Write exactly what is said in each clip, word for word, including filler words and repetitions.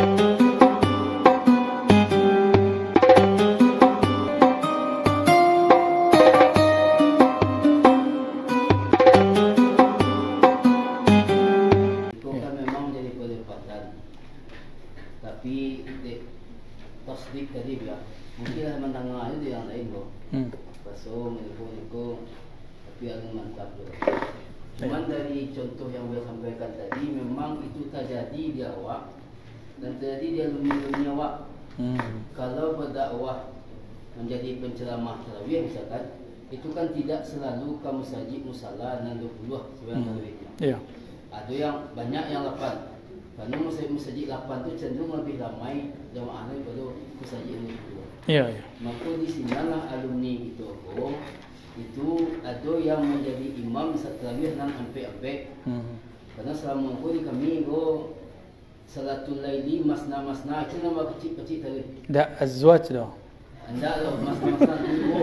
Tapi dek tasdik tadi bilang mungkinlah menengah itu yang lain loh. Hmm. Paso meniko-niko tapi agak mantap loh. Cuman dari contoh yang saya sampaikan tadi memang itu terjadi di awak dan terjadi di alumni awak. Hmm. Kalau berdakwah menjadi penceramah tarawih misalkan, itu kan tidak selalu ke masjid musala enam puluh sebenarnya tarawihnya. Iya. Ada yang banyak yang lapan. Karena masjid lapan itu cenderung lebih ramai jamaahnya daripada masjid ini dua. Iya, iya. Maka di sinilah alumni itu oh, itu ada yang menjadi imam saat tarawih dan ampe-ampe. Hmm. Karena selama aku di kami go salatul laili masna-masna itu nama kecil-kecil tadi. Enggak azwaj dah. Enggak loh masna-masna dulu.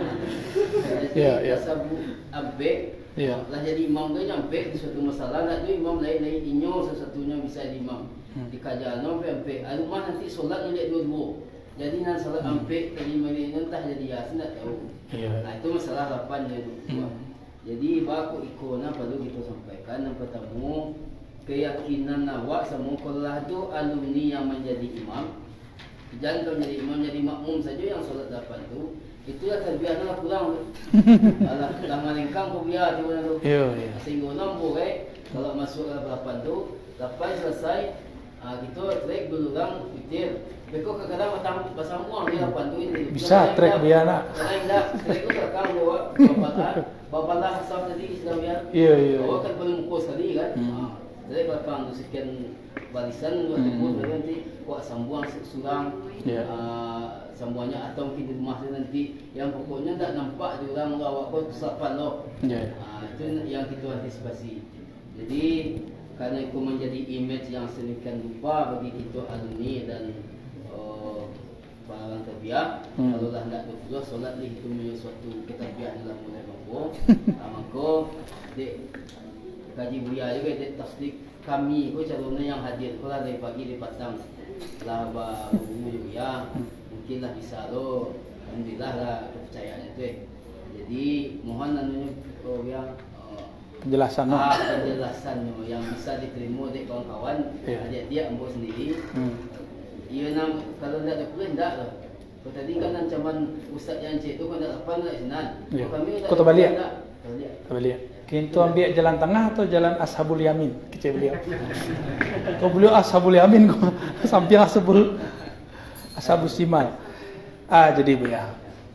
Iya, iya. Sabu ampe. Ya. Lah jadi imam tu nyampe di suatu masalah, nak tu imam lain-lain inyo sesatunya bisa imam. Hmm. Di kajian sampai alumah nanti solat ni dua-dua. Jadi nan solat ampe tadi mari entah jadi ya tidak tahu. Ya. Nah itu masalah lapan dia tu. Hmm. Jadi baku ikona perlu kita sampaikan yang pertama keyakinan awak semua kalau tu alumni yang menjadi imam. Jangan kau jadi imam jadi makmum saja yang solat lapan tu. Itu ya terbiasa pulang. Alah lama lengkang kau biar tu mana tu. Iya, iya. Sehingga nombor eh kalau masuk ke lapan tu, lapan selesai, ah kita trek dulu orang fitir. Beko kadang-kadang macam pasang uang di lapan tu ini. Bisa trek biar nak. Kalau tidak, trek tu rekam bawa bapak bapak lah sah tadi sudah biar. Iya, iya. Bawa kan belum kos sekali kan. Ah, trek lapang tu sekian barisan dua timbul nanti kuat sambung surang. Ah semuanya atau mungkin di rumah nanti yang pokoknya tak nampak di orang awak kau kesapan loh. Yeah. Uh, itu yang kita antisipasi. Jadi karena itu menjadi image yang sedemikian rupa bagi kita alumni dan uh, para orang terbiak. Hmm. Kalau dah nak berdoa solat ni itu menjadi suatu keterbiak dalam mulai mampu. uh, Maka dek kaji buaya juga dek tasdik kami kau calonnya yang hadir kalau dari pagi di Patang lah baru ya. Mungkinlah bisa lo, alhamdulillah lah kepercayaan itu. Eh. Jadi mohon anunya oh yang uh, penjelasan ah, penjelasan yang bisa diterima oleh kawan-kawan. Yeah. Dia dia ambil sendiri. Hmm. Ia nam kalau tidak ada pun tidak lah. Kalau tadi kan ancaman ustaz yang cik tu kan tak apa nak senan. Yeah. Kami tak. Kau terbalik. Terbalik. Kita ambil jalan tengah atau jalan ashabul yamin? Kecil beliau. Kau beliau ashabul yamin kau sampai ashabul Ashabus Simal. Ah jadi ya.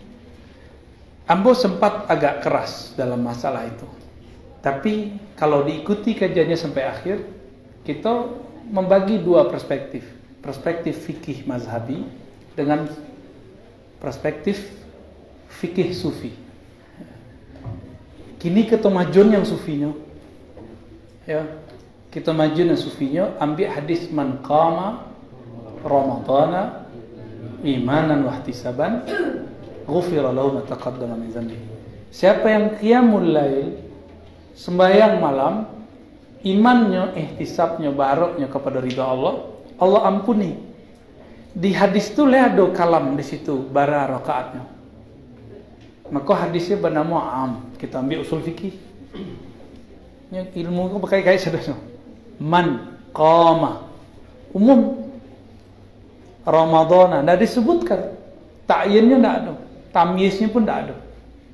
Ambo sempat agak keras dalam masalah itu. Tapi kalau diikuti kajiannya sampai akhir, kita membagi dua perspektif. Perspektif fikih mazhabi dengan perspektif fikih sufi. Kini kita majun yang sufinya. Ya. Kita majun yang sufinya ambil hadis man qama Ramadhana imanan wahtisaban ghufira lahu ma taqaddama min dhanbi. Siapa yang qiyamul lail sembahyang malam imannya ihtisabnya baroknya kepada ridha Allah, Allah ampuni. Di hadis itu le ada kalam di situ bara rakaatnya. Maka hadisnya bernama am. Kita ambil usul fikih. Yang ilmu itu berkait-kait saudara. Man qama umum Ramadhana, tidak disebutkan. Ta'yinnya tidak ada. Tamyiznya pun tidak ada.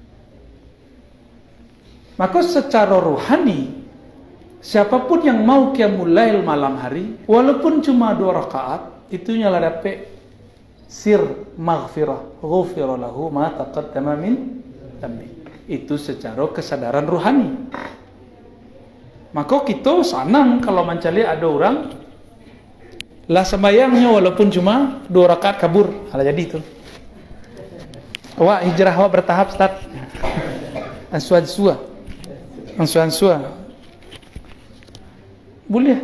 Maka secara rohani, siapapun yang mau qiyamul lail malam hari, walaupun cuma dua rakaat, itu nyala dapat sir maghfirah. Ghufira lahu ma taqaddama min dhanbi. Itu secara kesadaran rohani. Maka kita senang kalau mencari ada orang lah sembayangnya walaupun cuma dua rakaat kabur. Hal jadi itu. Wah hijrah wah bertahap start. Ansua ansua. Ansua ansua. Boleh.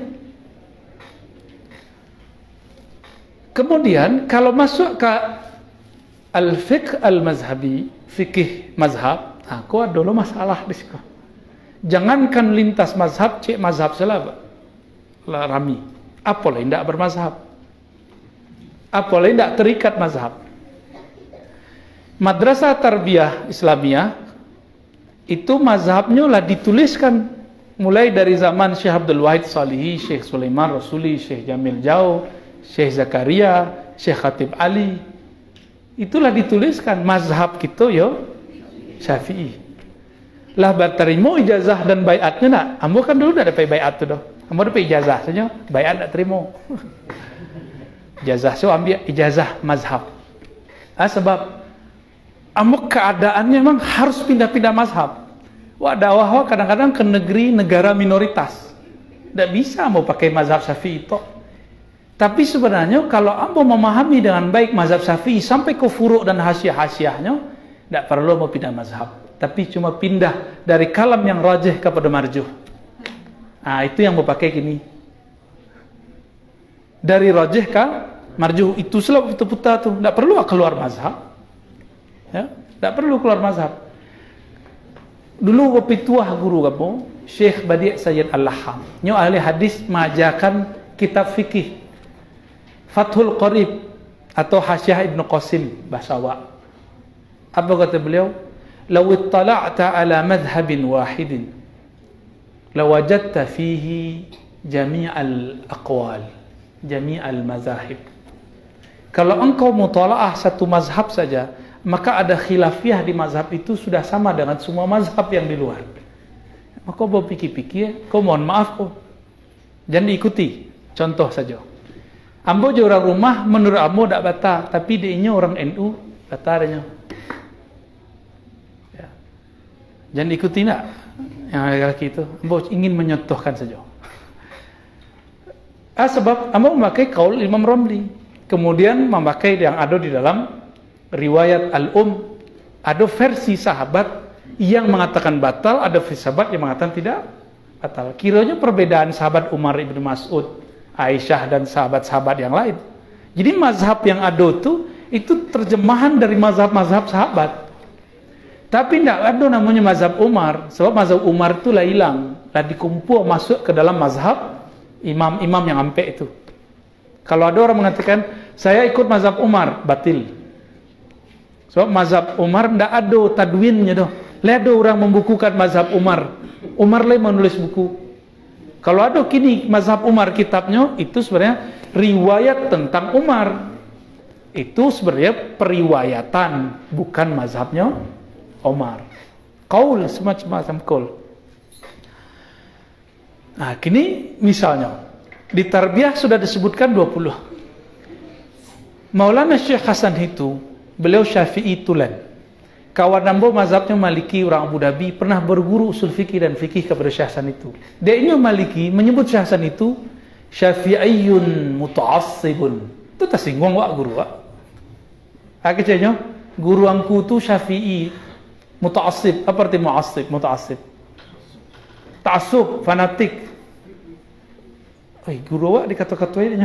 Kemudian kalau masuk ke al-fiqh al-mazhabi, fikih mazhab, aku ada dulu masalah di situ. Jangankan lintas mazhab, cek mazhab salah lah rami. Apalah tidak bermazhab. apalagi tidak terikat mazhab. Madrasah Tarbiyah Islamiyah itu mazhabnya lah dituliskan mulai dari zaman Syekh Abdul Wahid Salihi, Syekh Sulaiman Rasuli, Syekh Jamil Jau, Syekh Zakaria, Syekh Khatib Ali. Itulah dituliskan mazhab kita yo Syafi'i. Lah berterima ijazah dan baiatnya nak. Ambo kan dulu dah dapat baiat tu dah. Ambo dapat ijazah saja, baiat tak terima. Ijazah so ambil ijazah mazhab. Ah sebab ambo keadaannya memang harus pindah-pindah mazhab. Wah dakwah kadang-kadang ke negeri negara minoritas. Tak bisa ambo pakai mazhab Syafi'i itu. Tapi sebenarnya kalau ambo memahami dengan baik mazhab Syafi'i sampai ke furu' dan hasiah-hasiahnya, tak perlu mau pindah mazhab. Tapi cuma pindah dari kalam yang rajih kepada marjuh. Ah itu yang mau pakai gini. Dari rajih ke marjuh itu selalu putar tu. Tak perlu keluar mazhab. Ya, tak perlu keluar mazhab. Dulu pituah guru kamu, Syekh Badi' Sayyid Al-Laham. Nyo ahli hadis mengajarkan kitab fikih. Fathul Qarib atau Hasyiah Ibnu Qasim bahasa Awak. Apa kata beliau? "Law ittala'ta 'ala madhhabin wahidin lawajadta fihi jami'al aqwal, jami'al mazahib." Kalau engkau mutalaah satu mazhab saja, maka ada khilafiyah di mazhab itu sudah sama dengan semua mazhab yang di luar. Maka kau pikir-pikir, kau mohon maaf kau jangan diikuti. Contoh saja. Ambo je orang rumah, menurut ambo tak batal, tapi dia orang N U batal dia. Ya. Jangan diikuti nak yang lelaki itu. Ambo ingin menyontohkan saja. Ah sebab ambo memakai kaul Imam Romli, kemudian memakai yang ada di dalam riwayat Al-Um, ada versi sahabat yang mengatakan batal, ada versi sahabat yang mengatakan tidak batal. Kiranya perbedaan sahabat Umar ibn Mas'ud, Aisyah dan sahabat-sahabat yang lain. Jadi mazhab yang ada itu itu terjemahan dari mazhab-mazhab sahabat. Tapi tidak ada namanya mazhab Umar, sebab mazhab Umar itu lah hilang, lah dikumpul masuk ke dalam mazhab imam-imam yang ampe itu. Kalau ada orang mengatakan saya ikut mazhab Umar, batil. Sebab mazhab Umar tidak ada tadwinnya doh. Lihat ada orang membukukan mazhab Umar. Umar lah menulis buku. Kalau ada kini mazhab Umar kitabnya, itu sebenarnya riwayat tentang Umar. Itu sebenarnya periwayatan, bukan mazhabnya Umar. Qaul, semacam qaul. Nah, kini misalnya di Tarbiyah sudah disebutkan dua puluh. Maulana Syekh Hasan itu, beliau Syafi'i tulen. Kawan nambo mazhabnya Maliki, orang Abu Dhabi, pernah berguru usul fikih dan fikih kepada Syekh Hasan itu. Dia ini Maliki menyebut Syekh Hasan itu Syafi'iyun muta'assibun. Itu tersinggung wak guru wak. Akhirnya guru angku itu Syafi'i muta'assib. Apa arti mu'assib? Muta'assib. Ta'assub, fanatik. Eh, guru wak dikata-katainnya.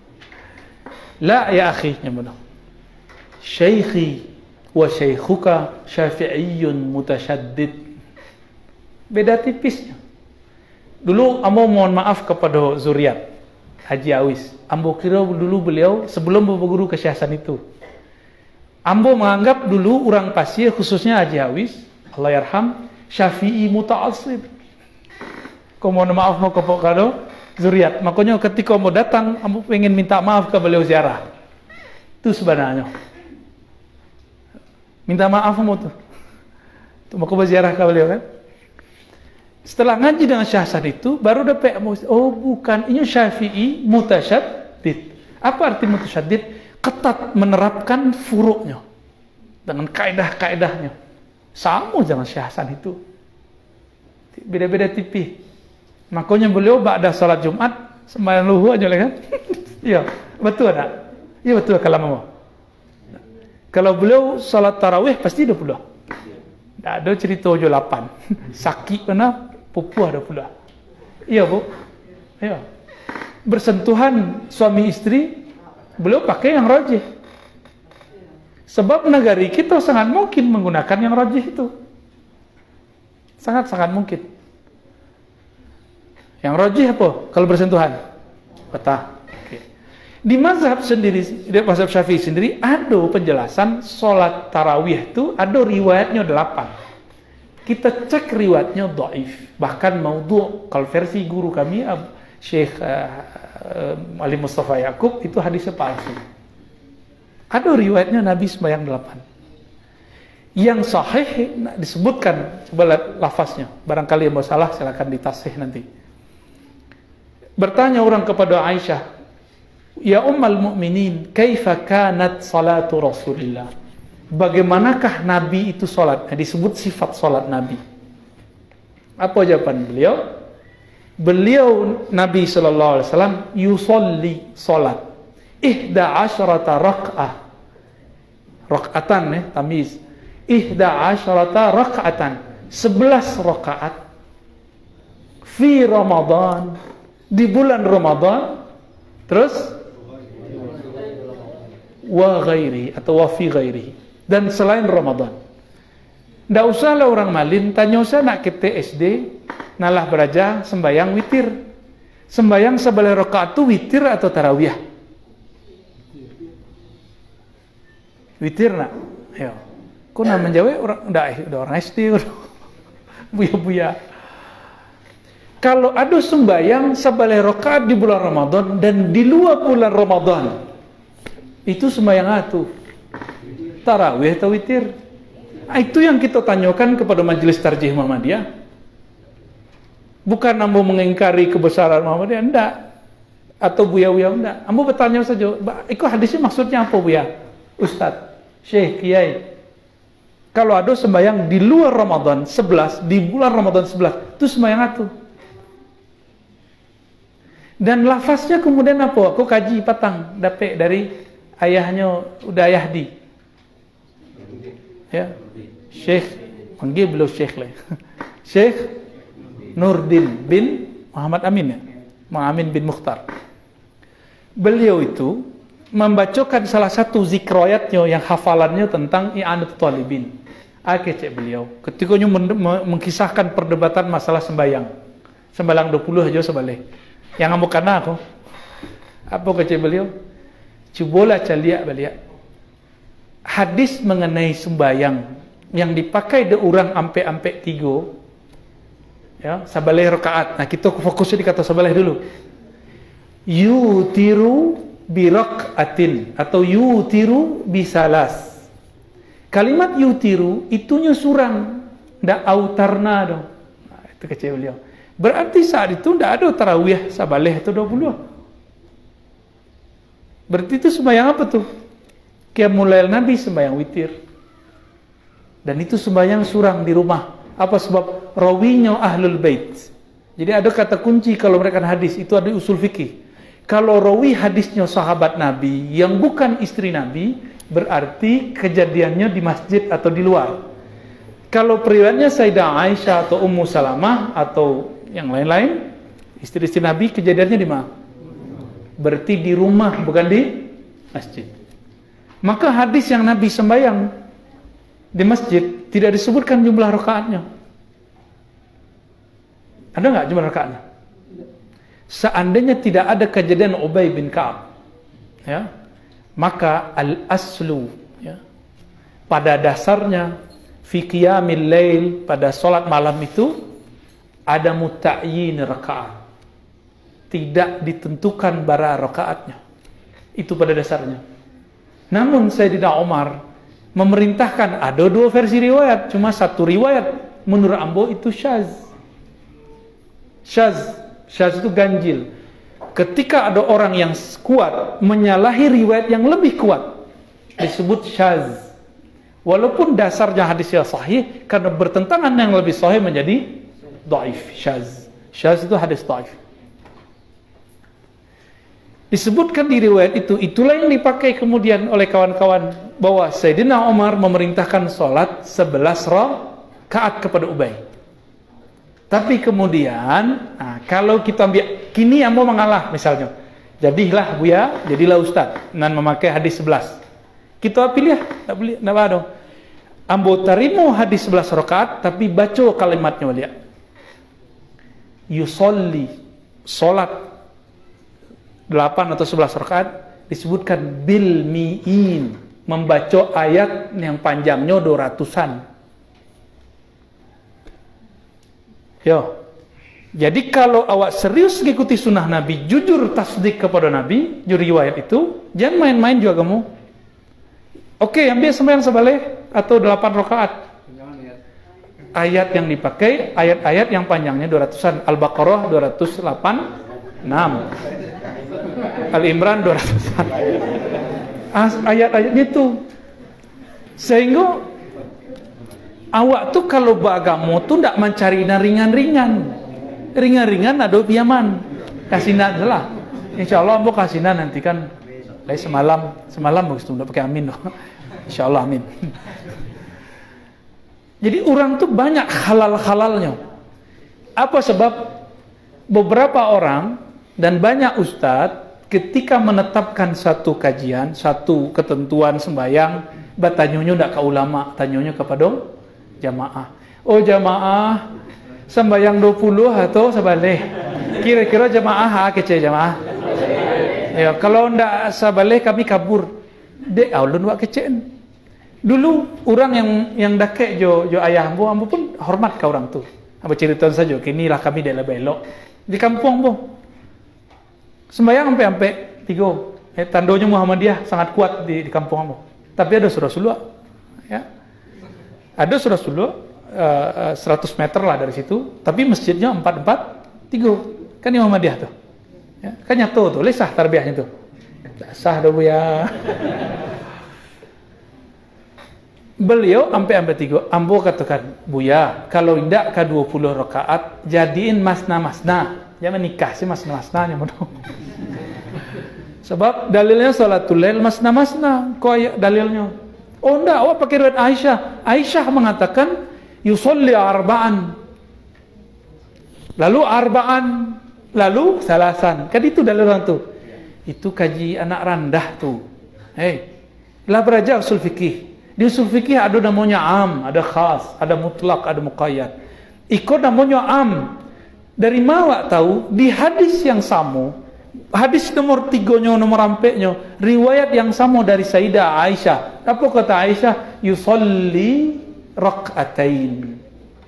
La ya akhi, yang benar. Syekhi wa syaikhuka syafi'iyyun mutasyaddid. Beda tipisnya. Dulu ambo mohon maaf kepada zuriat Haji Awis. Ambo kira dulu beliau sebelum berguru ke Syekh Hasan itu, ambo menganggap dulu orang Pasir khususnya Haji Awis, Allah yarham, Syafi'i muta'assib. Kau mohon maaf mau kepada zuriat. Makanya ketika mau datang, ambo pengen minta maaf ke beliau ziarah. Itu sebenarnya. Minta maaf kamu tuh. Tuh mau ke ziarah ke beliau kan. Setelah ngaji dengan Syekh Hasan itu, baru dapat, oh bukan, ini Syafi'i mutasyaddid. Apa arti mutasyaddid? Ketat menerapkan furuknya dengan kaidah-kaidahnya. Sama dengan Syekh Hasan itu. Beda-beda tipis. Makanya beliau ba'da salat Jumat sembahyang luhur aja lah kan. Iya, betul tak? Iya betul kalau mau. Kalau beliau salat tarawih pasti dua puluh. Tak ada cerita tujuh lapan. Sakit kena pupuh dua puluh. Iya bu. Iya. Bersentuhan suami istri, beliau pakai yang rajih. Sebab negari kita sangat mungkin menggunakan yang rajih itu. Sangat-sangat mungkin. Yang rajih apa? Kalau bersentuhan. Patah. Okay. Di mazhab sendiri, di mazhab Syafi'i sendiri ada penjelasan sholat tarawih itu ada riwayatnya delapan. Kita cek riwayatnya dhaif, bahkan maudhu'. Kalau versi guru kami Syekh uh, uh, Ali Mustafa Yaqub itu hadisnya palsu. Ada riwayatnya Nabi sembahyang delapan. Yang sahih disebutkan, coba lihat lafaznya. Barangkali yang mau salah silakan ditasih nanti. Bertanya orang kepada Aisyah, "Ya Ummul Mukminin, kaifa kanat salatu Rasulillah?" Bagaimanakah Nabi itu salat? Nah, disebut sifat salat Nabi. Apa jawaban beliau? Beliau Nabi sallallahu alaihi wasallam yusolli salat ihda asyrata rak'ah. Rak'atan ya, tamiz. Ihda asyrata rak'atan. sebelas rakaat fi Ramadan, di bulan Ramadan. Terus wa ghairi atau wa fi ghairi, dan selain Ramadan. Ndak usahlah orang malin tanya usah nak kita S D nalah beraja sembayang witir. Sembayang sebelah rakaat itu witir atau tarawih? Witir nak? Ya. Kau nak menjawab orang ndak udah orang S D buya-buya. Kalau ada sembayang sebelah rakaat di bulan Ramadan dan di luar bulan Ramadan, itu sembahyang atu tarawih atau witir? Nah, itu yang kita tanyakan kepada Majelis Tarjih Muhammadiyah. Bukan ambo mengingkari kebesaran Muhammadiyah, enggak. Atau buya-buya, enggak. Ambo bertanya saja, itu hadisnya maksudnya apa buya? Ustadz, Syekh, Kiai. Kalau ada sembahyang di luar Ramadan sebelas, di bulan Ramadan sebelas, itu sembahyang atu. Dan lafaznya kemudian apa? Aku kaji patang, dapet dari ayahnya udah Yahdi, ya, Syekh, panggil beliau Syekh lah, Syekh Nurdin bin Muhammad Amin ya, Muhammad bin Mukhtar. Beliau itu membacakan salah satu zikroyatnya yang hafalannya tentang i'anatul talibin. Ake cek beliau, ketika mengkisahkan perdebatan masalah sembahyang, sembahyang dua puluh aja sebalik. Yang amuk karena aku, apa kata beliau? Cubalah caliak balik. Hadis mengenai sembayang yang dipakai de orang ampe-ampe tiga, ya, sabaleh rakaat. Nah, kita fokusnya di kata sabaleh dulu. Yutiru biraqatin atau yutiru bisalas. Kalimat yutiru itunya surang, ndak autarna dong. Nah, itu kata beliau. Berarti saat itu tidak ada tarawih sabaleh atau dua puluh. Berarti itu sembahyang apa tuh? Qiyamul Nabi sembahyang witir. Dan itu sembahyang surang di rumah. Apa sebab? Rawinya ahlul bait. Jadi ada kata kunci kalau mereka hadis, itu ada usul fikih. Kalau rawi hadisnya sahabat Nabi yang bukan istri Nabi, berarti kejadiannya di masjid atau di luar. Kalau periwayatnya Sayyidah Aisyah atau Ummu Salamah atau yang lain-lain, istri-istri Nabi, kejadiannya di mana? Berarti di rumah, bukan di masjid. Maka hadis yang Nabi sembahyang di masjid tidak disebutkan jumlah rakaatnya. Ada nggak jumlah rakaatnya? Seandainya tidak ada kejadian Ubay bin Ka'ab, ya, maka al-aslu, ya, pada dasarnya fi qiyamil lail, pada solat malam itu ada muta'yin rakaat, tidak ditentukan bara rakaatnya, itu pada dasarnya. Namun Sayyidina Umar memerintahkan, ada dua versi riwayat, cuma satu riwayat menurut ambo itu syaz. Syaz, syaz itu ganjil. Ketika ada orang yang kuat menyalahi riwayat yang lebih kuat, disebut syaz. Walaupun dasarnya hadisnya sahih, karena bertentangan yang lebih sahih menjadi dhaif, syaz. Syaz itu hadis dhaif. Disebutkan di riwayat itu, itulah yang dipakai kemudian oleh kawan-kawan bahwa Sayyidina Umar memerintahkan sholat sebelas rakaat kepada Ubay. Tapi kemudian, nah, kalau kita ambil, kini yang mau mengalah misalnya, jadilah buya, jadilah ustaz, dan memakai hadis sebelas. Kita pilih, tak boleh, tak ada. Ambo tarimo hadis sebelas rakaat, tapi baca kalimatnya lihat. Yusolli, solat delapan atau sebelas rakaat disebutkan bil mi'in, membaca ayat yang panjangnya dua ratusan. Yo. Jadi kalau awak serius mengikuti sunnah Nabi, jujur tasdik kepada Nabi, jujur riwayat itu, jangan main-main juga kamu. Oke, ambil sembahyang sebalik atau delapan rakaat. Ayat yang dipakai, ayat-ayat yang panjangnya dua ratusan. Al-Baqarah dua ratus delapan puluh enam. Al-Imran dua ratusan. Ayat-ayatnya itu. Sehingga awak tuh kalau beragama tuh tidak mencari ringan-ringan. Ringan-ringan ada piaman. Kasinan lah. Insya Allah mau kasinan nanti kan. Lai semalam, semalam bagus tuh, tidak pakai amin loh. Insya Allah amin. Jadi orang tuh banyak halal-halalnya. Apa sebab? Beberapa orang dan banyak ustadz ketika menetapkan satu kajian, satu ketentuan sembahyang, bertanyanya tidak ke ulama, tanyanya kepada jamaah. Oh jamaah, sembahyang dua puluh atau sebalik? Kira-kira jamaah, kece jamaah. Ya, kalau tidak sebalik kami kabur. Dek, ulun wak kecen. Dulu orang yang yang dakek jo jo ayah ambo, ambo pun hormat ke orang tu. Ambo cerita saja, kinilah kami dah belok di kampung ambo. Sembayang sampai-sampai tiga. Eh, tandonya Muhammadiyah sangat kuat di, di kampung ambo. Tapi ada surah-surah, ya. Ada surah-surah uh, seratus meter lah dari situ. Tapi masjidnya empat empat tiga. Kan di Muhammadiyah tuh. Ya, kan nyata tuh, lesah tarbiyahnya tuh. Sah dah buya. Beliau sampai-sampai tiga, ambo katakan, Buya, kalau tidak ke dua puluh rakaat, jadiin masna-masna. Jangan nikah sih masna-masna. Sebab dalilnya salatul lail masna-masna. Kok ayat dalilnya? Oh enggak, awak pakai riwayat Aisyah. Aisyah mengatakan, yusolli arba'an. Lalu arba'an. Lalu salasan. Kan itu dalilnya tuh. Itu kaji anak randah tuh. Hei, lah belajar usul fikih. Di usul fikih ada namanya am, ada khas, ada mutlak, ada muqayyad. Ikut namanya am. Dari mana tahu? Di hadis yang sama, hadis nomor tigonya, nomor rampeknya, riwayat yang sama dari Sayyidah Aisyah. Apa kata Aisyah? Yusalli rak'atain.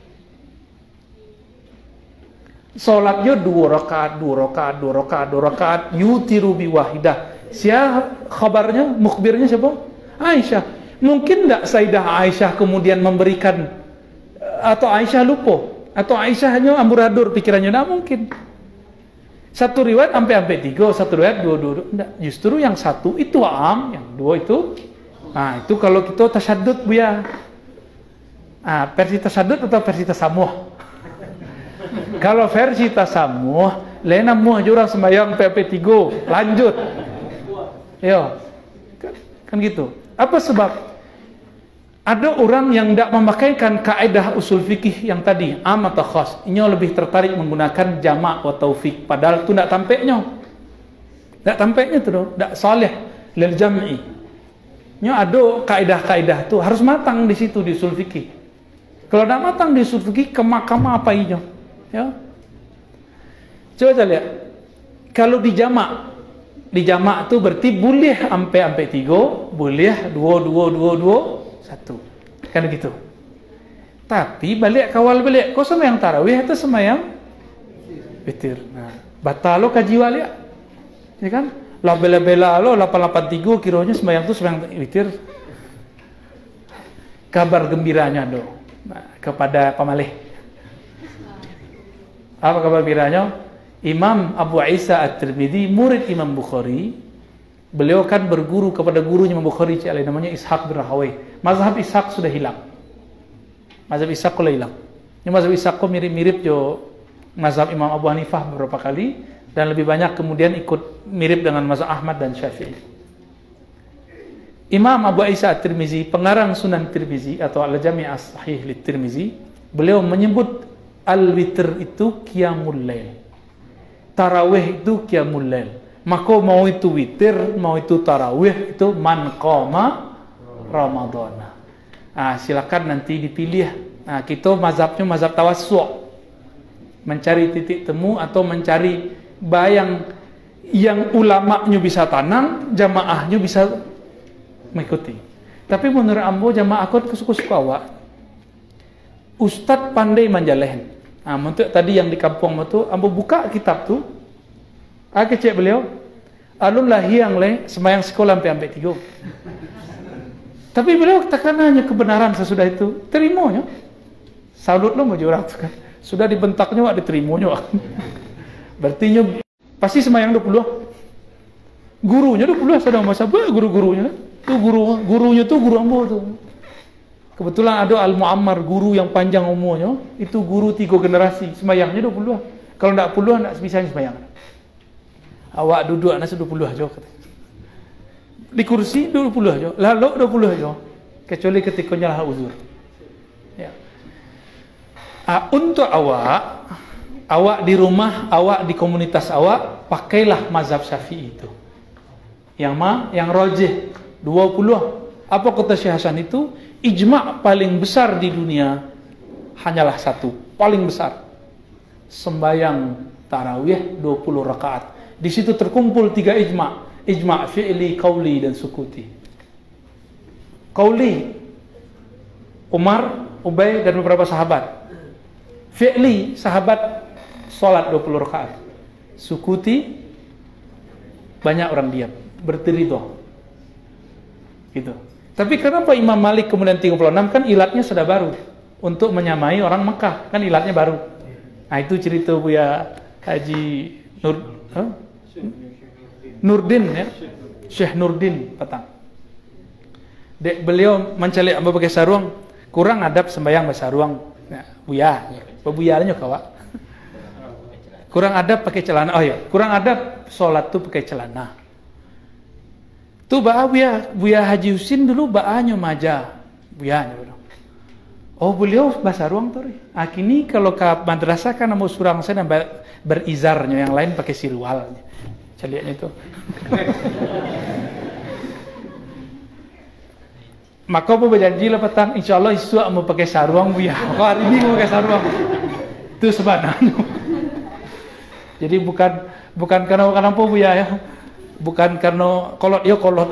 Salatnya dua rakaat, dua rakaat, dua rakaat, dua rakaat. Yutiru bi wahidah. Siapa khabarnya? Mukhbirnya siapa? Aisyah. Mungkin tidak Sayyidah Aisyah kemudian memberikan, atau Aisyah lupa, atau Aisyah hanya amburadul pikirannya, tidak mungkin. Satu riwayat sampai-sampai tiga, satu riwayat dua, dua, dua. Tidak. Justru yang satu itu am, yang dua itu, nah itu kalau kita tasyadud buya. Ah, versi tasyadud atau versi tasamuh? Kalau versi tasamuh, lena muh jurang sembahyang P P tiga, lanjut. Yo, kan, kan gitu. Apa sebab? Ada orang yang tidak memakaikan kaedah usul fikih yang tadi, am atau khas. Ini lebih tertarik menggunakan jamak atau taufik. Padahal itu tidak tampaknya. Tidak tampaknya itu, tidak salih lil jam'i. Ini ada kaedah-kaedah itu harus matang di situ di usul fikih. Kalau tidak matang di usul fikih, kema-kema apa ini? Ya. Coba kita lihat. Kalau di jamak, di jamak itu berarti boleh sampai-sampai tiga, boleh dua, dua, dua, dua, satu. Kan gitu. Tapi balik kawal balik, kau sama yang tarawih atau sama yang witir. Nah, batal lo kaji wali, ya kan? Lah bela-bela lo lapan lapan tiga kiranya sembahyang itu sembahyang witir. Kabar gembiranya do nah, kepada pamalih. Apa kabar gembiranya? Imam Abu Isa At-Tirmidzi, murid Imam Bukhari, beliau kan berguru kepada gurunya Imam Bukhari, namanya Ishaq bin Rahawai. Mazhab Ishaq sudah hilang. Mazhab Ishaq sudah hilang. Ini mazhab Ishaq mirip-mirip jo mazhab Imam Abu Hanifah beberapa kali, dan lebih banyak kemudian ikut mirip dengan mazhab Ahmad dan Syafi'i. Imam Abu Isa At-Tirmidzi, pengarang Sunan Tirmizi atau Al-Jami' As-Sahih Lit-Tirmizi, beliau menyebut al-witr itu qiyamul lail. Tarawih itu qiyamul lail. Maka mau itu witir, mau itu tarawih, itu man qama Ramadana. Ah, silakan nanti dipilih. Nah, kita mazhabnya mazhab tawassu'. Mencari titik temu atau mencari bayang yang ulamanya bisa tanang, jamaahnya bisa mengikuti. Tapi menurut ambo jamaah akut kesuka-suka awak. Ustadz pandai manjalehin. Nah, untuk tadi yang di kampung itu, ambo buka kitab tu, aku cek beliau, alun lah yang le semayang sekolah sampai sampai tiga. Tapi beliau takkan hanya kebenaran sesudah itu, terimanya. Salut lo mau orang tu kan. Sudah dibentaknya wak diterimanya. Berarti nya pasti semayang dua puluh. Gurunya dua puluh sudah masa apa guru-gurunya? Tu guru gurunya tu guru ambo tu. Kebetulan ada Al-Muammar, guru yang panjang umurnya, itu guru tiga generasi, semayangnya dua puluh. Kalau tidak puluh, tidak bisa semayang. Awak duduk anak dua puluh aja. Di kursi dua puluh aja, lalu dua puluh aja. Kecuali ketika nyalah uzur. Ya. Ah, untuk awak, awak di rumah, awak di komunitas awak, pakailah mazhab Syafi'i itu. Yang ma, yang rajih dua puluh. Apa kata Syekh Hasan itu? Ijma' paling besar di dunia hanyalah satu, paling besar. Sembayang tarawih dua puluh rakaat. Di situ terkumpul tiga ijma', ijma' fi'li, qauli dan sukuti. Qauli Umar, Ubay dan beberapa sahabat. Fi'li sahabat salat dua puluh rakaat. Sukuti banyak orang diam, berterido. Gitu. Tapi kenapa Imam Malik kemudian tiga puluh enam? Kan ilatnya sudah baru untuk menyamai orang Mekah, kan ilatnya baru. Nah itu cerita Buya Haji Nur huh? Nurdin ya, Syekh Nurdin petang. Dek beliau mencalik amba pakai sarung, kurang adab sembahyang pakai sarung. Nah, Buya, bebuyarnya kawak. Kurang adab pakai celana. Oh ya, kurang adab sholat tuh pakai celana. Tu ba'a Buya, Buya Haji Husin dulu ba'anya maja. Buya nya. Oh beliau bahasa ruang tuh. Ah kini kalau ke madrasah kan mau surang saya berizarnya, yang lain pakai sirwal. Caliannya itu. Maka aku berjanji lah petang, insya Allah isu mau pakai sarung Buya. Kau hari ini mau pakai sarung. Itu sebenarnya. Jadi bukan bukan karena bukan apa Buya ya. Bukan karena kolot, ya kolot.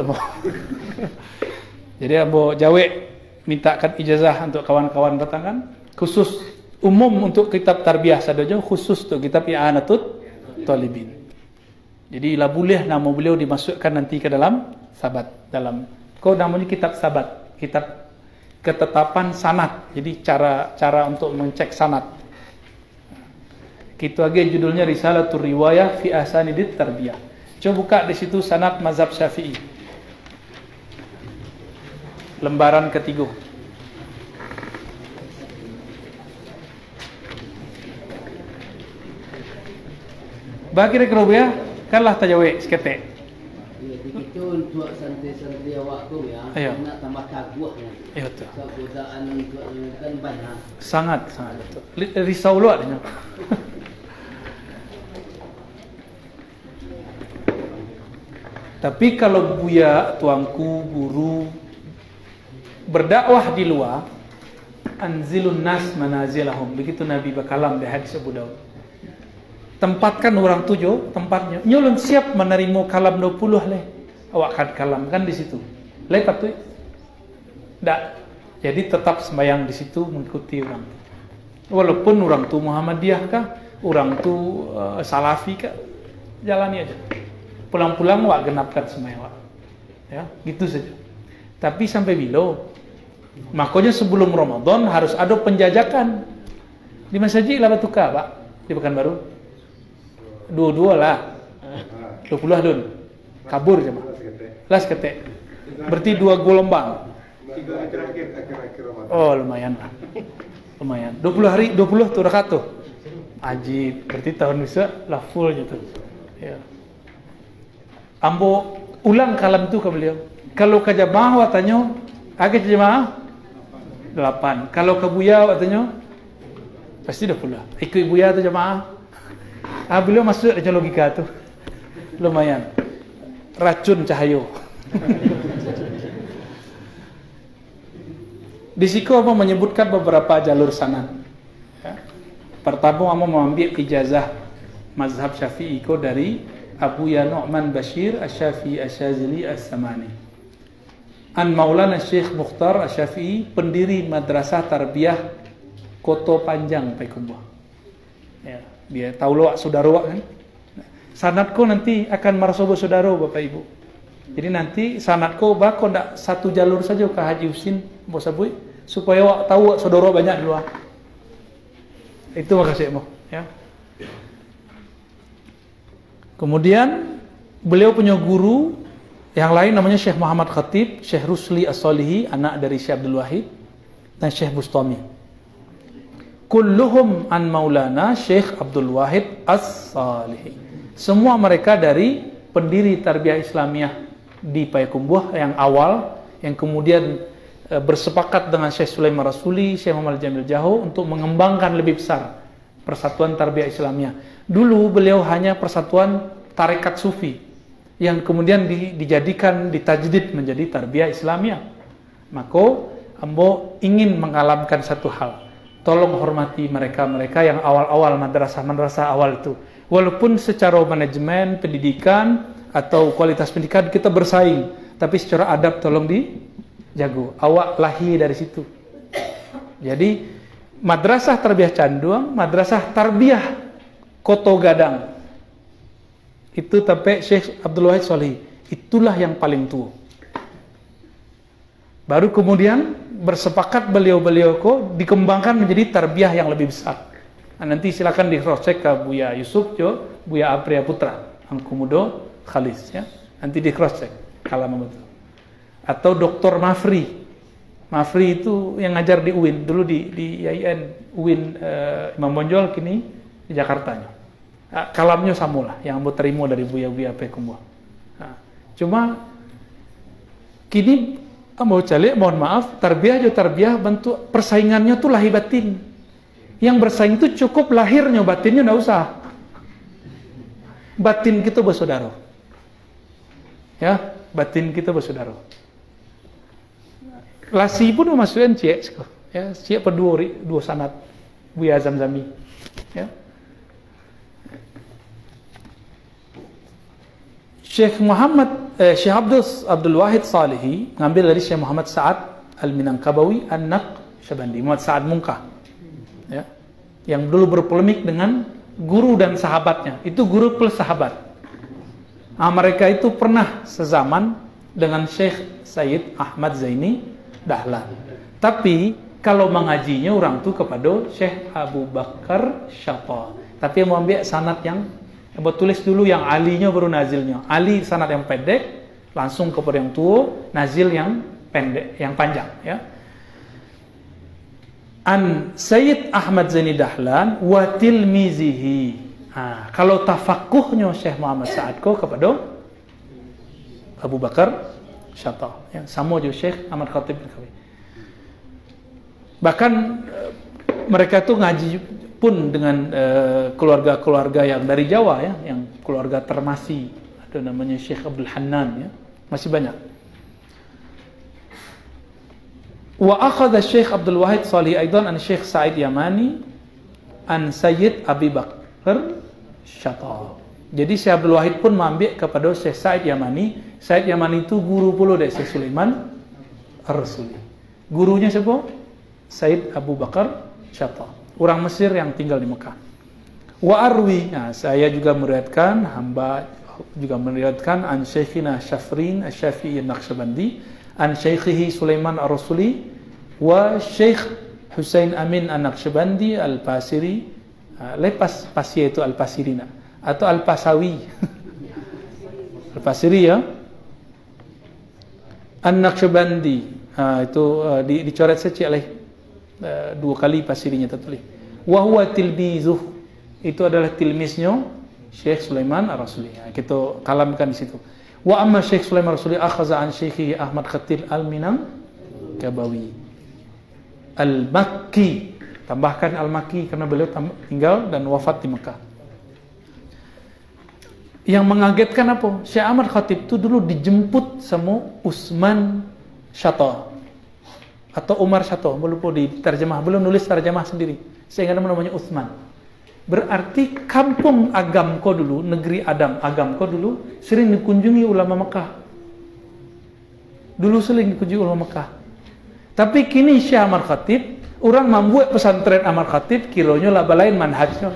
Jadi ambo Jawe mintakan ijazah untuk kawan-kawan datang kan, khusus umum untuk kitab tarbiyah sadojo, khusus untuk kitab i'anatut talibin. Jadi lah boleh nama beliau dimasukkan nanti ke dalam sabat, dalam kau namanya kitab sabat, kitab ketetapan sanad. Jadi cara cara untuk mencek sanad. Gitu aja judulnya Risalatul Riwayah fi Asanidit Tarbiyah. Coba buka di situ sanad mazhab Syafi'i. Lembaran ketiga. Bagi rekrut ya, kanlah tajawe sekete. Itu untuk santri-santri awak tu ya, nak tambah taguh ya. Iya tu. Godaan kan banyak. Sangat sangat betul. Risau lu adanya. Tapi kalau Buya, tuanku, guru berdakwah di luar, anzilun nas manazilahum, begitu Nabi berkalam di hadis Abu Daud. Tempatkan orang tujuh tempatnya. Nyolong siap menerima kalam dua puluh leh. Awak kan kalam kan di situ. Lepas tu, dak. Jadi tetap sembahyang di situ mengikuti orang. Walaupun orang tu Muhammadiyah kah, orang tu uh, Salafi kah, jalani aja. Pulang-pulang wak genapkan semua wak. Ya, gitu saja. Tapi sampai bila? Makanya sebelum Ramadan harus ada penjajakan. Di masjid lah batuka, Pak. Di Pekanbaru. Dua-dua lah. dua puluh dun. Kabur je, Pak. Las ketek. Berarti dua gelombang. Oh, lumayan lah. Lumayan. dua puluh hari, dua puluh tu rakaat tu. Ajib. Berarti tahun besok lah full je tu. Ya. Ambo ulang kalam tu ke beliau. Kalau ke jamaah watanya, agak jamaah delapan. Kalau ke Buya watanya, pasti dah pula. Ikut Buya tu jamaah. Ah beliau masuk dalam logika tu. Lumayan. Racun cahayo. Di situ Amo menyebutkan beberapa jalur sanad. Ya. Pertama Amo mengambil ijazah mazhab Syafi'i ko dari Abuya Nu'man Bashir Asy-Syafi'i Asy-Syazili As-Samani. An Maulana Syekh Mukhtar Asy-Syafi'i, pendiri Madrasah Tarbiyah Koto Panjang Payakumbuh. Ya, dia tahu lo saudara kan? Sanadku nanti akan marasobo saudara Bapak Ibu. Jadi nanti sanadku bako ndak satu jalur saja ke Haji Husin Bosabui supaya wak tahu wak saudara banyak dulu. Itu makasih mo, ya. Kemudian beliau punya guru yang lain namanya Syekh Muhammad Khatib, Syekh Rusli As-Solihi, anak dari Syekh Abdul Wahid, dan Syekh Bustami. Kulluhum an Maulana Syekh Abdul Wahid As-Salihi. Semua mereka dari pendiri Tarbiyah Islamiyah di Payakumbuh yang awal, yang kemudian e, bersepakat dengan Syekh Sulaiman Rasuli, Syekh Muhammad Jamil Jaho untuk mengembangkan lebih besar Persatuan Tarbiyah Islamiyah. Dulu beliau hanya persatuan tarekat sufi yang kemudian di, dijadikan, ditajdid menjadi Tarbiyah Islamiyah. Maka ambo ingin mengalamkan satu hal. Tolong hormati mereka-mereka yang awal-awal madrasah-madrasah awal itu. Walaupun secara manajemen, pendidikan, atau kualitas pendidikan kita bersaing, tapi secara adab tolong dijago. Awak lahir dari situ. Jadi, Madrasah Tarbiyah Canduang, Madrasah Tarbiyah Koto Gadang, itu sampai Syekh Abdul Wahid Solihi. Itulah yang paling tua. Baru kemudian bersepakat beliau-beliau kok dikembangkan menjadi tarbiyah yang lebih besar. Nah, nanti silakan di cross check ke Buya Yusuf Jo, Buya Apriya Putra, Angkumudo Khalis, ya. Nanti di cross check kalau betul. Atau Doktor Mafri. Mafri itu yang ngajar di U I N, dulu di di I I N U I N uh, Imam Bonjol, kini di Jakarta. Nah, kalamnya samulah yang mau terima dari Buya-buya Payakumbuh. Nah, cuma kini mau calik, mohon maaf, tarbiyah jo tarbiyah bentuk persaingannya tuh lahir batin. Yang bersaing itu cukup lahirnya, batinnya enggak usah. Batin kita bersaudara. Ya, batin kita bersaudara. Lasi pun memasukin cek, ya, cek berdua dua sanad Buya Zamzami. Ya. Syekh Muhammad eh, Syekh Abdul Abdul Wahid Salihi ngambil dari Syekh Muhammad Sa'ad Al-Minangkabawi An-Naqsyabandi, Muhammad Sa'ad Mungkah. Ya. Yang dulu berpolemik dengan guru dan sahabatnya. Itu guru plus sahabat. Nah, mereka itu pernah sezaman dengan Syekh Sayyid Ahmad Zaini Dahlan. Tapi kalau mengajinya orang tu kepada Syekh Abu Bakar Syata. Tapi mau ambil sanad yang buat tulis dulu yang alinya baru nazilnya. Ali sanad yang pendek langsung kepada yang tua, nazil yang pendek, yang panjang, ya. An Sayyid Ahmad Zaini Dahlan wa tilmizihi. Nah, kalau tafakuhnya Syekh Muhammad Sa'ad ko kepada Abu Bakar Syata, ya, sama juga Syekh Ahmad Khatib bin Kawi. Bahkan mereka tuh ngaji pun dengan keluarga-keluarga uh, yang dari Jawa, ya, yang keluarga Termasi, ada namanya Syekh Abdul Hannan, ya, masih banyak. Wa akhadha Syekh Abdul Wahid Salihi aidan an Syekh Sa'id Yamani an Sayyid Abi Bakar Syata. Jadi Syekh Abdul Wahid pun mengambil kepada Syekh Sa'id Yamani. Sa'id Yamani itu guru pula dari Syekh Sulaiman Ar-Rasuli. Gurunya siapa? Sayyid Abu Bakar Syata, orang Mesir yang tinggal di Mekah. Wa arwi, nah, saya juga meriwayatkan, hamba juga meriwayatkan an Syekhina Syafrin Asy-Syafi'i An-Naqsyabandi an Syekhihi Sulaiman Ar-Rasuli wa Syekh Husain Amin An-Naqsyabandi Al-Pasiri, lepas Pasir itu Al-Pasirina atau Al-Pasawi. Al-Pasiri, ya. An-Naqsyabandi, nah, itu uh, di, dicoret saja oleh uh, dua kali Pasirinya tertulis. Wa huwa tilmizuh, itu adalah tilmisnya Syekh Sulaiman Ar-Rasuli. Nah, kita kalamkan di situ. Wa amma Syekh Sulaiman Ar-Rasuli akhadha an Syekhi Ahmad Khatib Al-Minangkabawi Al-Makki, tambahkan Al-Makki karena beliau tinggal dan wafat di Mekah. Yang mengagetkan apa? Syekh Ahmad Khatib itu dulu dijemput sama Utsman Syata atau Umar Syata, belum di terjemah, belum nulis terjemah sendiri. Sehingga namanya Utsman. Berarti kampung Agamko dulu, negeri Adam Agamko dulu sering dikunjungi ulama Mekah. Dulu sering dikunjungi ulama Mekah. Tapi kini Syekh Ahmad Khatib, orang membuat pesantren Ahmad Khatib, kilonya lah balain manhajnya.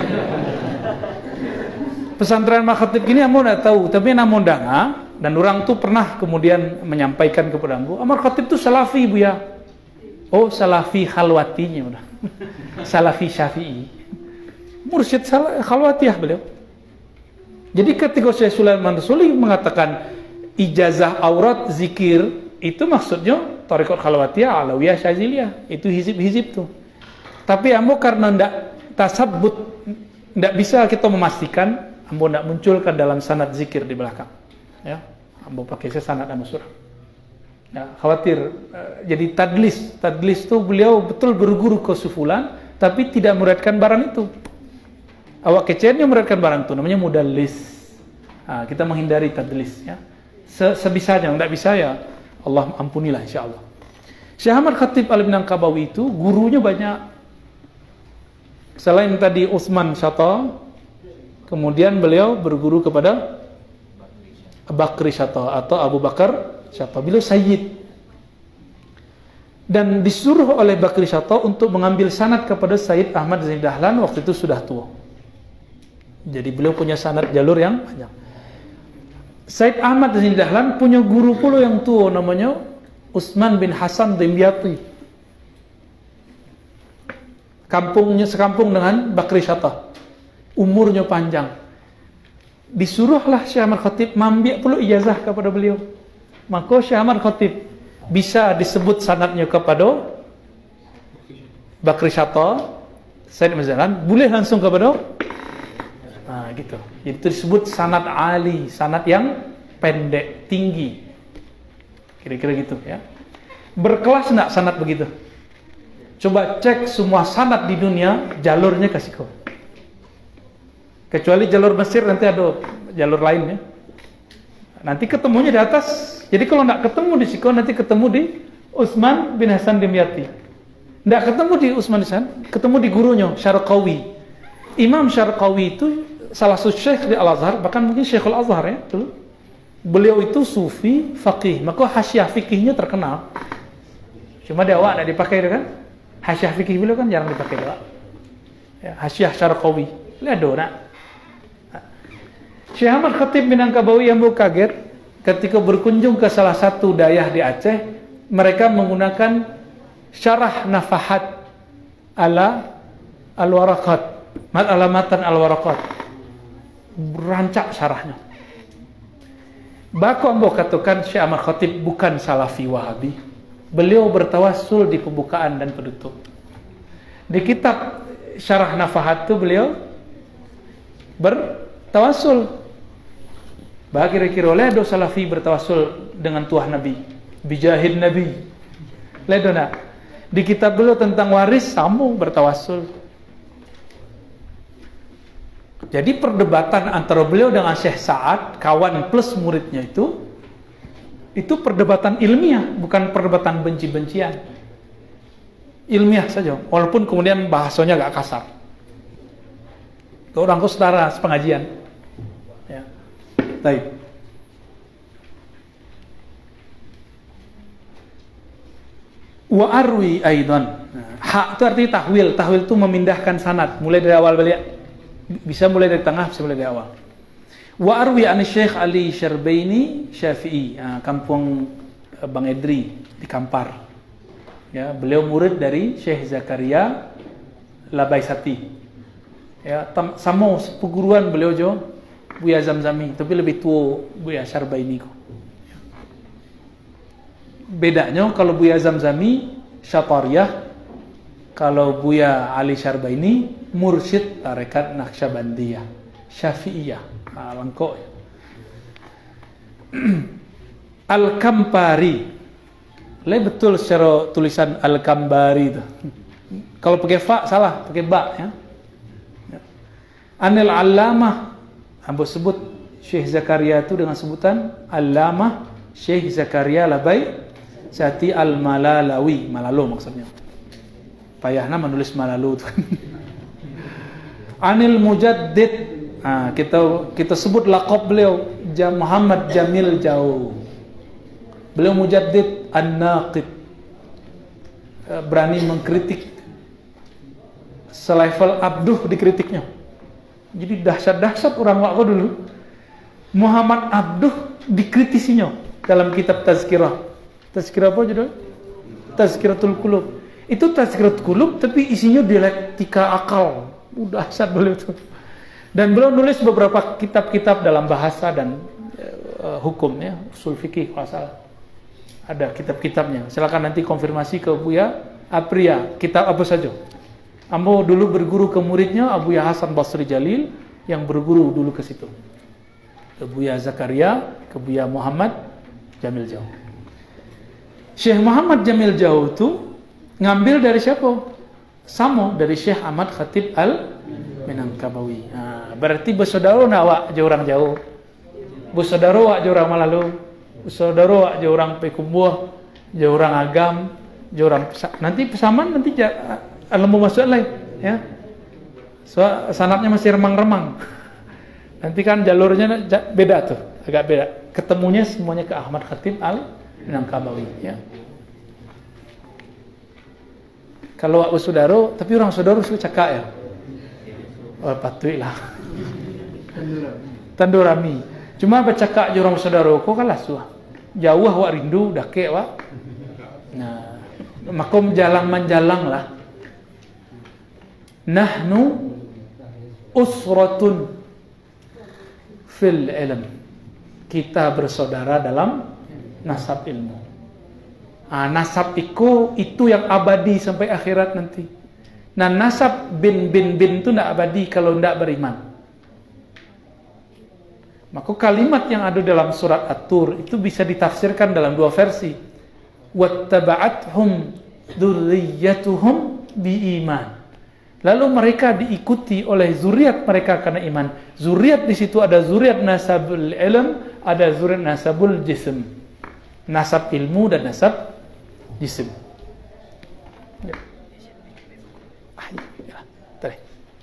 Pesantren Ahmad Khatib gini amun tidak tahu, tapi namun danga, dan orang tuh pernah kemudian menyampaikan kepada ambo, Ahmad Khatib tuh salafi bu ya. Oh salafi khalwatinya udah. Salafi syafi'i. Mursyid khalwatiyah beliau. Jadi ketika Syekh Sulaiman Rasuli mengatakan ijazah aurat zikir, itu maksudnya Thariqat Khalwatiyah, Alawiyah, Syaziliyah. Itu hizib-hizib tuh. Tapi ambo karena ndak tasabbut, ndak bisa kita memastikan, ambo ndak munculkan dalam sanad zikir di belakang. Ya, ambo pakai sanad anu surah. Ya, khawatir uh, jadi tadlis. Tadlis tuh beliau betul berguru ke sufulan, tapi tidak muridkan barang itu. Awak kecilnya muridkan barang itu, namanya mudallis. Nah, kita menghindari tadlis ya. Sebisanya, ndak bisa ya Allah ampunilah insyaallah. Syekh Ahmad Khatib Al-Minangkabawi itu gurunya banyak. Selain tadi Utsman Syata, kemudian beliau berguru kepada Bakri Syata atau Abu Bakar Syata. Beliau sayyid. Dan disuruh oleh Bakri Syata untuk mengambil sanad kepada Sayyid Ahmad Zain Dahlan, waktu itu sudah tua. Jadi beliau punya sanad jalur yang banyak. Said Ahmad Zain Dahlan punya guru pula yang tua, namanya Utsman bin Hasan Dimyati. Kampungnya sekampung dengan Bakri Syata. Umurnya panjang. Disuruhlah Syekh Ahmad Khatib mambiak pula ijazah kepada beliau. Maka Syekh Ahmad Khatib bisa disebut sanadnya kepada Bakri Syata, Said Ahmad Zain Dahlan, boleh langsung kepada nah, gitu. Jadi itu disebut sanad ali, sanad yang pendek, tinggi. Kira-kira gitu ya. Berkelas enggak sanad begitu? Coba cek semua sanad di dunia, jalurnya kasih kau. Kecuali jalur Mesir, nanti ada jalur lain ya. Nanti ketemunya di atas. Jadi kalau enggak ketemu di Siko, nanti ketemu di Utsman bin Hasan Dimyati. Enggak ketemu di Utsman bin Hasan, ketemu di gurunya Syarqawi. Imam Syarqawi itu salah satu syekh di Al-Azhar, bahkan mungkin Syekhul Azhar ya dulu. Beliau itu sufi, faqih, maka hasyiah fikihnya terkenal. Cuma di awak tidak dipakai kan? Hasyiah fikih beliau kan jarang dipakai doa. Ya, hasyiah Syarqawi. Lihat doa. Nah. Syekh Ahmad Khatib Minangkabawi yang kaget ketika berkunjung ke salah satu daerah di Aceh, mereka menggunakan syarah nafahat ala al-waraqat, mat alamatan al-waraqat. Rancak syarahnya. Baku ambo katakan Syekh Ahmad Khatib bukan salafi wahabi. Beliau bertawassul di pembukaan dan penutup. Di kitab syarah nafahat itu beliau bertawassul. Bah kira-kira oleh do salafi bertawassul dengan tuah Nabi, bijahid Nabi. Ledona. Di kitab beliau tentang waris sambung bertawassul. Jadi perdebatan antara beliau dengan Syekh Sa'ad, kawan plus muridnya itu, itu perdebatan ilmiah, bukan perdebatan benci-bencian. Ilmiah saja, walaupun kemudian bahasanya agak kasar. Orang kau setara sepengajian. Ya. Baik. Wa arwi aidan. Hak itu artinya tahwil. Tahwil itu memindahkan sanad, mulai dari awal balik. Bisa mulai dari tengah, bisa mulai dari awal. Wa arwi an Syekh Ali Syarbaini Syafi'i, nah, kampung Bang Edri di Kampar. Ya, beliau murid dari Syekh Zakaria Labaisati. Ya, tam, sama peguruan beliau jo Buya Zamzami, tapi lebih tua Buya Syarbaini kok. Bedanya kalau Buya Zamzami Syatariyah, kalau Buya Ali Syarbaini mursyid tarekat Naqsyabandiyah Syafi'iyah. Nah, lengkap. Al-Kampari. Le betul secara tulisan Al-Kambari itu. Kalau pakai fa salah, pakai ba ya. Anil Allamah, ambo sebut Syekh Zakaria itu dengan sebutan Allamah Syekh Zakaria Labai Sati Al-Malalawi, Malalo maksudnya. Payahna menulis Malalo itu. Anil Mujaddid, nah, kita kita sebut laqab beliau Muhammad Jamil Jau. Beliau Mujaddid An-Naqid, berani mengkritik, selevel Abduh dikritiknya. Jadi dahsyat-dahsyat orang waktu dulu. Muhammad Abduh dikritisinya dalam kitab Tazkirah. Tazkirah apa judul? Tazkiratul Qulub. Itu Tazkiratul Qulub tapi isinya dialektika akal. Udah dahsyat beliau itu. Dan beliau nulis beberapa kitab-kitab dalam bahasa dan uh, hukum ya, usul fikih kalau salah. Ada kitab-kitabnya. Silakan nanti konfirmasi ke Buya Apria, kitab apa saja. Ambo dulu berguru ke muridnya Abuya Hasan Basri Jalil yang berguru dulu ke situ. Ke Buya Zakaria, ke Buya Muhammad Jamil Jau. Syekh Muhammad Jamil Jau itu ngambil dari siapa? Sama dari Syekh Ahmad Khatib Al-Minangkabawi. Nah, berarti bersaudara nak wak je orang jauh. Bersaudara wak je orang Malalu. Bersaudara wak je orang Pekumbuh, je orang Agam, je orang nanti pesaman nanti lembu masuk lain ya. So, sanatnya masih remang-remang. Nanti kan jalurnya beda tuh, agak beda. Ketemunya semuanya ke Ahmad Khatib Al-Minangkabawi ya. Kalau aku saudara, tapi orang saudara suka cakap ya. Oh, patutlah. Tandurami. Cuma bercakap je orang saudara, kok kalah suah. Jauh awak rindu, dah kek awak. Nah, makom jalang menjalang lah. Nahnu usratun fil ilm. Kita bersaudara dalam nasab ilmu. Ah, nasab itu itu yang abadi sampai akhirat nanti. Nah, nasab bin bin bin itu tidak abadi kalau tidak beriman. Maka kalimat yang ada dalam surat At-Tur itu bisa ditafsirkan dalam dua versi. Wattaba'athum dzurriyyatuhum biiman. Lalu mereka diikuti oleh zuriat mereka karena iman. Zuriat di situ ada zuriat nasabul ilm, ada zuriat nasabul jism. Nasab ilmu dan nasab jism. Ya. Ah, ya. Tadi.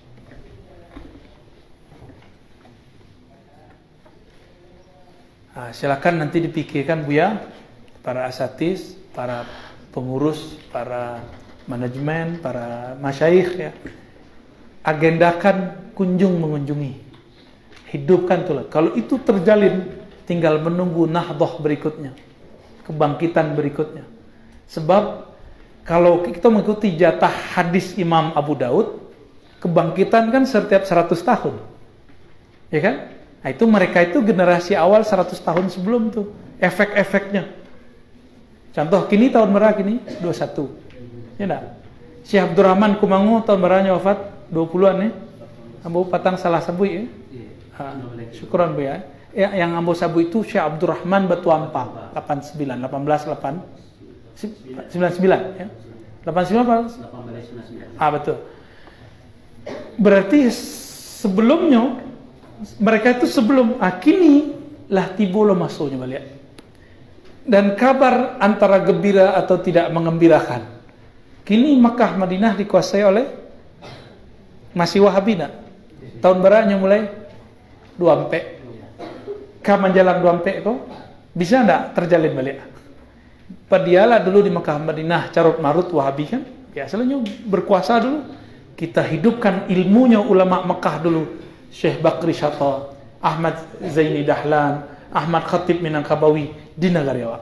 Nah, silakan nanti dipikirkan Buya, para asatis, para pengurus, para manajemen, para masyayikh ya. Agendakan kunjung mengunjungi. Hidupkan tuh. Kalau itu terjalin, tinggal menunggu nahdoh berikutnya. Kebangkitan berikutnya. Sebab kalau kita mengikuti jatah hadis Imam Abu Daud, kebangkitan kan setiap seratus tahun. Ya kan? Nah, itu mereka itu generasi awal seratus tahun sebelum tuh. Efek-efeknya. Contoh, kini tahun berapa kini? dua puluh satu. Ya enggak? Syekh Abdurrahman Kumangu tahun berapa wafat? dua puluhan ya? Ambo patang salah sabui ya? Ha, syukuran Bu ya. Ya, yang ambo sabu itu Syekh Abdurrahman Batuampa delapan puluh sembilan, delapan belas delapan sembilan puluh sembilan ya. delapan puluh sembilan apa? Ah betul. Berarti sebelumnya mereka itu sebelum ah, kini lah tiba lo masuknya balik. Dan kabar antara gembira atau tidak mengembirakan. Kini Makkah Madinah dikuasai oleh masih Wahabi nak. Tahun berapa mulai dua empek. Kapan jalan dua empek kok? Bisa enggak terjalin balik? Padialah dulu di Makkah Madinah carut marut Wahabi kan? Biasanya berkuasa dulu. Kita hidupkan ilmunya ulama Makkah dulu. Syekh Bakri Syata, Ahmad Zaini Dahlan, Ahmad Khatib Minangkabawi di negara awak.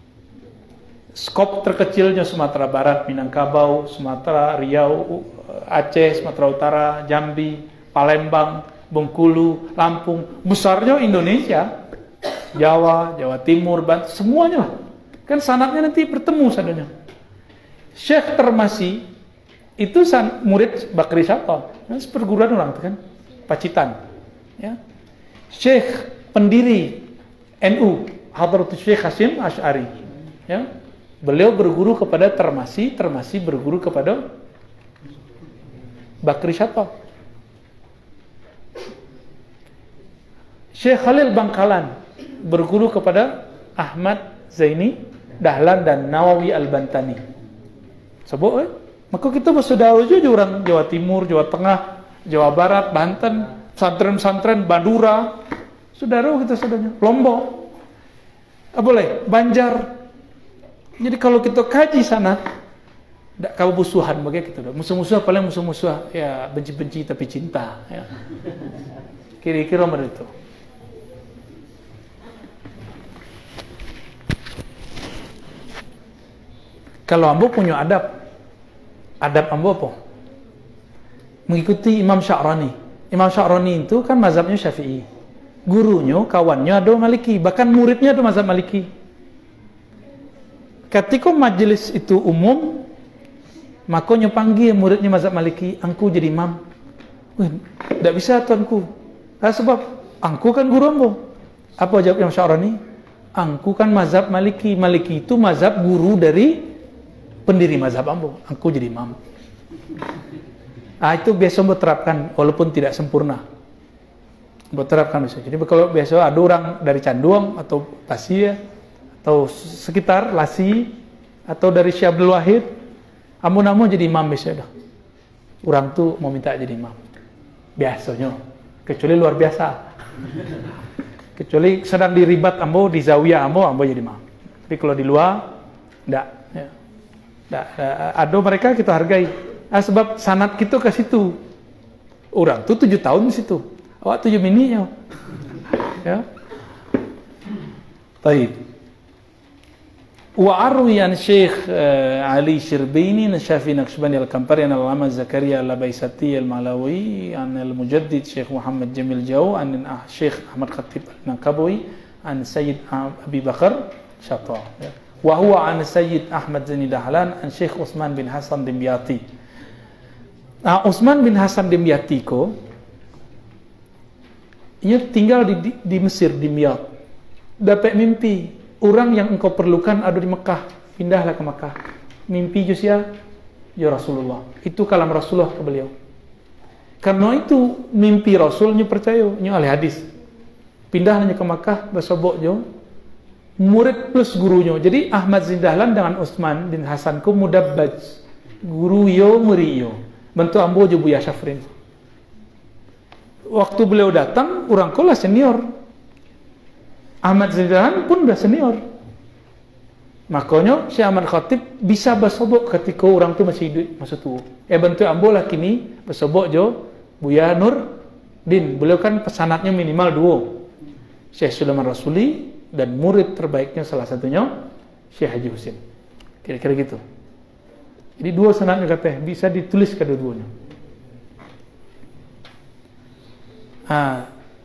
Skop terkecilnya Sumatera Barat, Minangkabau, Sumatera, Riau, Aceh, Sumatera Utara, Jambi, Palembang, Bengkulu, Lampung. Besarnya Indonesia, Jawa, Jawa Timur, Banten, semuanya lah. Kan sanatnya nanti bertemu sadanya. Syekh Termasi itu san, murid Bakri Syata, kan seperguruan orang itu kan, Pacitan. Ya. Syekh pendiri N U, Hadratus Syekh Hasyim Asy'ari. Ya. Beliau berguru kepada Termasi, Termasi berguru kepada Bakri Syata. Syekh Khalil Bangkalan berguru kepada Ahmad Zaini Dahlan dan Nawawi Al-Bantani. Sebut eh? Maka kita bersaudara juga orang Jawa Timur, Jawa Tengah, Jawa Barat, Banten, pesantren-pesantren, Madura, saudara kita saudaranya, Lombok, apa boleh, Banjar. Jadi kalau kita kaji sana, tidak kabubusuhan begitu. Musuh-musuh paling musuh-musuh ya benci-benci tapi cinta. Ya. Kira-kira macam itu. Kalau ambo punya adab, adab ambo apa? Mengikuti Imam Sya'rani. Imam Sya'rani itu kan mazhabnya Syafi'i. Gurunya, kawannya ada Maliki, bahkan muridnya ada mazhab Maliki. Ketika majelis itu umum, makanya panggil muridnya mazhab Maliki, angku jadi imam. Wih, tidak bisa tuanku. Nah, sebab angku kan guru ambo. Apa jawab Imam Sya'rani? Angku kan mazhab Maliki. Maliki itu mazhab guru dari pendiri mazhab ambo. Angku jadi imam. Ah, itu biasa berterapkan walaupun tidak sempurna. Berterapkan bisa. Jadi kalau biasa ada orang dari Canduang atau Tasya atau sekitar Lasi atau dari Syekh Abdul Wahid, amun-amun jadi imam biasa dah. Orang tu mau minta jadi imam. Biasanya, kecuali luar biasa. Kecuali sedang diribat ambo di zawiyah ambo, ambo jadi imam. Tapi kalau di luar, enggak. Ya. Enggak. Ada mereka kita hargai. Ah, sebab sanad kita ke situ. Orang tu tujuh tahun di situ. Awak tujuh mininya. Ya. Baik. Wa arwi an Syekh Ali Shirbini Nashafi Naqshbandi Al-Kampari an Al-Allama Zakaria Al-Baisati Al-Malawi an Al-Mujaddid Syekh Muhammad Jamil Jau an Syekh Ahmad Khatib Al-Nakabawi an Sayyid Abi Bakar Syata. Wa huwa an Sayyid Ahmad Zaini Dahlan an Syekh Utsman bin Hasan Dimyati. Nah, Utsman bin Hasan Dimyati ko ia tinggal di, di, di Mesir, di Miyat. Dapat mimpi, orang yang engkau perlukan ada di Mekah, pindahlah ke Mekah. Mimpi Josia, ya Rasulullah. Itu kalam Rasulullah ke beliau. Karena itu mimpi Rasulnya percaya, nya ahli hadis. Pindahnya ke Mekah, bersobok jo. Murid plus gurunya. Jadi Ahmad Zaini Dahlan dengan Utsman bin Hasan ku mudabbaj. Guru yo, murid yo. Bentuk ambo jo Buya Syafrin. Waktu beliau datang, orang kolah senior. Ahmad Zaini Dahlan pun udah senior. Makanya Syekh Ahmad Khatib bisa bersobok ketika orang tu masih hidup, masa tua. Eh bentuk ambo lah kini bersobok jo Buya Nur Din. Beliau kan pesanatnya minimal dua. Syekh Sulaiman Rasuli dan murid terbaiknya salah satunya Syekh Haji Husin. Kira-kira gitu. Jadi dua sanadnya kata bisa ditulis kedua-duanya. Ah,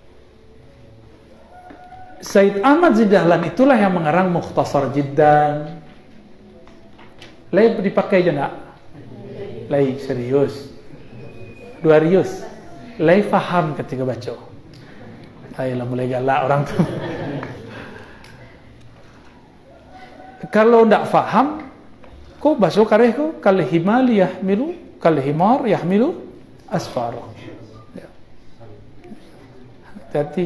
Said Ahmad Zaini Dahlan itulah yang mengarang Mukhtasar Jiddan. Lai dipakai je nak? Lai serius. Dua rius. Lai faham ketika baca. Ayolah mulai galak orang tu. Kalau tak faham, kau baca kareh kau kal himal yahmilu kal himar yahmilu asfara. Ya. Hati-hati.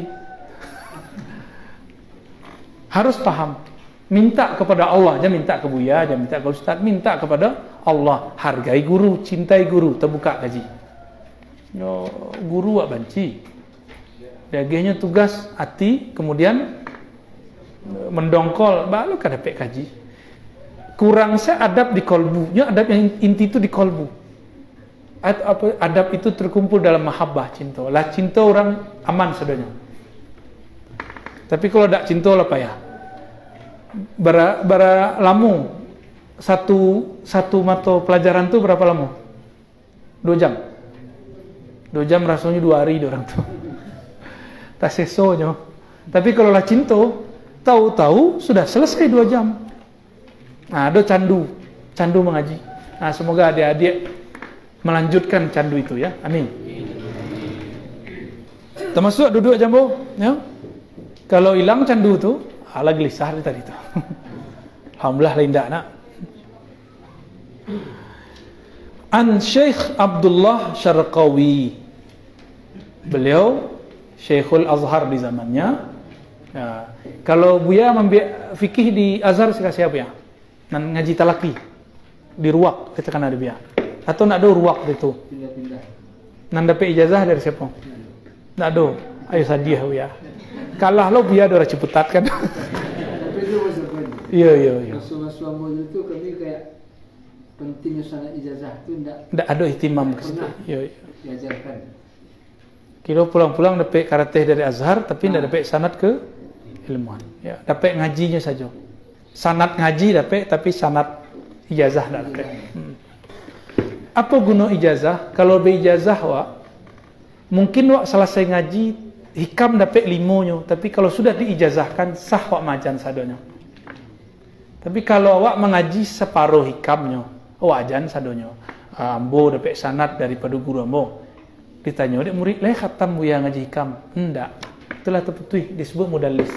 Harus paham. Minta kepada Allah, jangan minta ke buya, jangan minta ke ustaz, minta kepada Allah. Hargai guru, cintai guru, terbuka kaji. Yo, guru wak banci. Dagingnya tugas hati, kemudian mendongkol, baru kan dapat kaji. Kurang saya adab di kolbu, ya adab yang inti itu di kolbu. Ad, apa, adab itu terkumpul dalam mahabbah, cinta. Lah cinta orang aman sebenarnya. Tapi kalau tak cinta lah payah. Bara, bara lamu satu satu mata pelajaran tu berapa lama? Dua jam. Dua jam rasanya dua hari dia orang tu. Tak sesonya. Tapi kalau lah cinta, tahu-tahu sudah selesai dua jam. Nah, ada candu, candu mengaji. Nah, semoga adik-adik melanjutkan candu itu ya. Amin. Termasuk duduk jambo, ya. Kalau hilang candu tu, ala gelisah tadi tu. Alhamdulillah lain dak nak. An Syekh Abdullah Syarqawi. Beliau Syekhul Azhar di zamannya. Ya. Kalau Buya ambil fikih di Azhar siapa ya? Nan ngaji talaki di ruwak kita kan ada Buya. Atau nak ada ruwak itu? Pindah-pindah. Nan dapat ijazah dari siapa? Nggak ada. Ayo sadiah ya. Kalah lo biar orang Ciputat kan. Tapi itu maksudnya. Iya iya iya. Suama-suama itu kami kayak pentingnya sangat ijazah itu enggak Nggak ada ihtimam ke situ. pernah Iya iya. diajarkan. Kilo pulang-pulang dapat karate dari Azhar tapi nggak dapat sanad ke ilmuwan. Ya, dapat ngajinya saja. Sanad ngaji dapat tapi sanad ijazah nggak dapat. Hmm. Apa guna ijazah? Kalau be ijazah wak, mungkin wak selesai ngaji hikam dapat limonyo, tapi kalau sudah diijazahkan sah wak majan sadonyo. Tapi kalau awak mengaji separuh hikamnya, wajan sadonyo. Ambo dapat sanad daripada guru ambo. Ditanya oleh murid, "Leh khatam buya ngaji hikam?" Enggak. Itulah terputih disebut mudallis.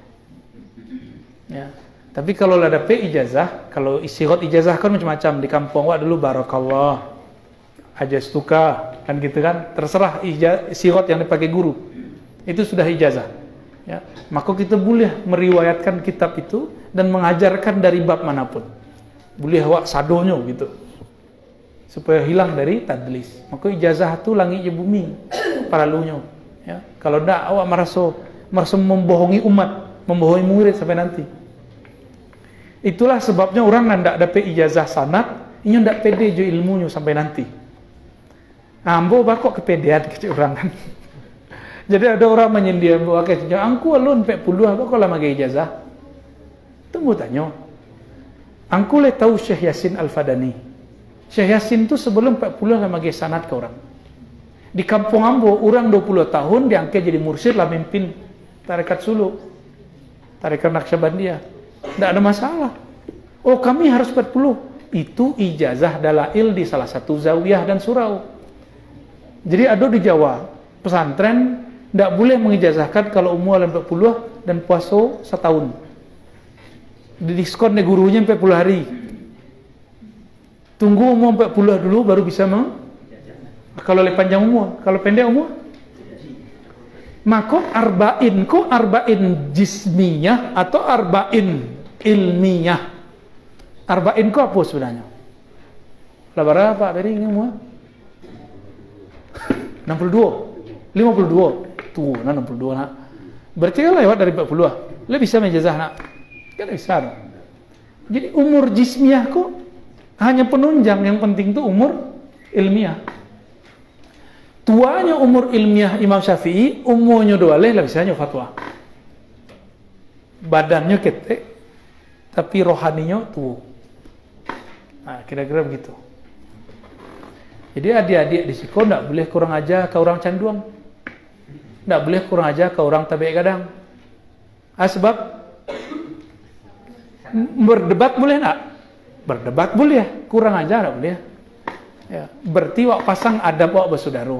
Ya. Tapi kalau lah dapat ijazah, kalau isirat ijazah kan macam-macam di kampung awak dulu barakallah, ajastuka kan gitu kan, terserah isirat yang dipakai guru. Itu sudah ijazah. Ya. Maka kita boleh meriwayatkan kitab itu dan mengajarkan dari bab manapun. Boleh awak sadonyo gitu. Supaya hilang dari tadlis. Maka ijazah itu langit je bumi paralunyo. Ya. Kalau ndak awak merasa merasa membohongi umat, membohongi murid sampai nanti. Itulah sebabnya orang ndak dapat ijazah sanad, inyo ndak pede jo ilmunya sampai nanti. Ambo bakok kepedean ke orang kan. Jadi ada orang menyindir ambo akeh, "Angku alun empat puluh apa kok lama ge ijazah?" Tunggu tanya. Angku le tahu Syekh Yasin Al-Fadani. Syekh Yasin itu sebelum empat puluh lama ge sanad ke orang. Di kampung ambo orang dua puluh tahun diangkat jadi mursyid lah mimpin tarekat suluk. Tarekat Naqsyabandiyah. Tidak ada masalah. Oh kami harus empat puluh. Itu ijazah dalail di salah satu zawiyah dan surau. Jadi ada di Jawa pesantren tidak boleh mengijazahkan kalau umur empat puluh dan puasa setahun. Didiskon di gurunya empat puluh hari. Tunggu umur empat puluh dulu baru bisa meng. Kalau lebih panjang umur, kalau pendek umur. Maka arba'in ko arba'in jismiyah atau arba'in ilmiyah. Arba'in ko apa sebenarnya? Lah berapa dari ini umur? enam puluh dua, lima puluh dua. Tuh, nah enam puluh dua nak. Berarti kan lewat dari empat puluh. Lebih bisa menjazah nak. Kan bisa. Jadi umur jismiyah kok hanya penunjang, yang penting tuh umur ilmiah. Tuanya umur ilmiah Imam Syafi'i, umurnya dua leh lah bisanya fatwa. Badannya ketek, tapi rohaninya tua. Nah, kira-kira begitu. Jadi adik-adik di siko tidak boleh kurang aja ke orang canduang. Tidak boleh kurang aja ke orang tabi'at gadang. Ah, sebab berdebat boleh tak? Berdebat boleh, kurang aja tidak boleh. Ya, berarti wak pasang adab wak bersaudara.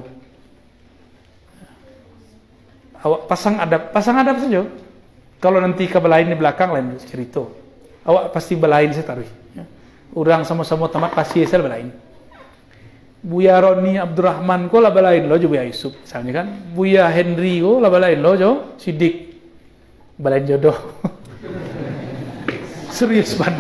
Awak pasang adab, pasang adab saja. Kalau nanti kebelain di belakang lain cerita. Awak pasti belain saya taruh. Ya. Orang sama-sama tamat pasti saya belain. Buya Roni Abdurrahman ko lah belain lo jo Buya Yusuf misalnya kan. Buya Henry ko lah belain lo jo Sidik. Belain jodoh. Serius banget.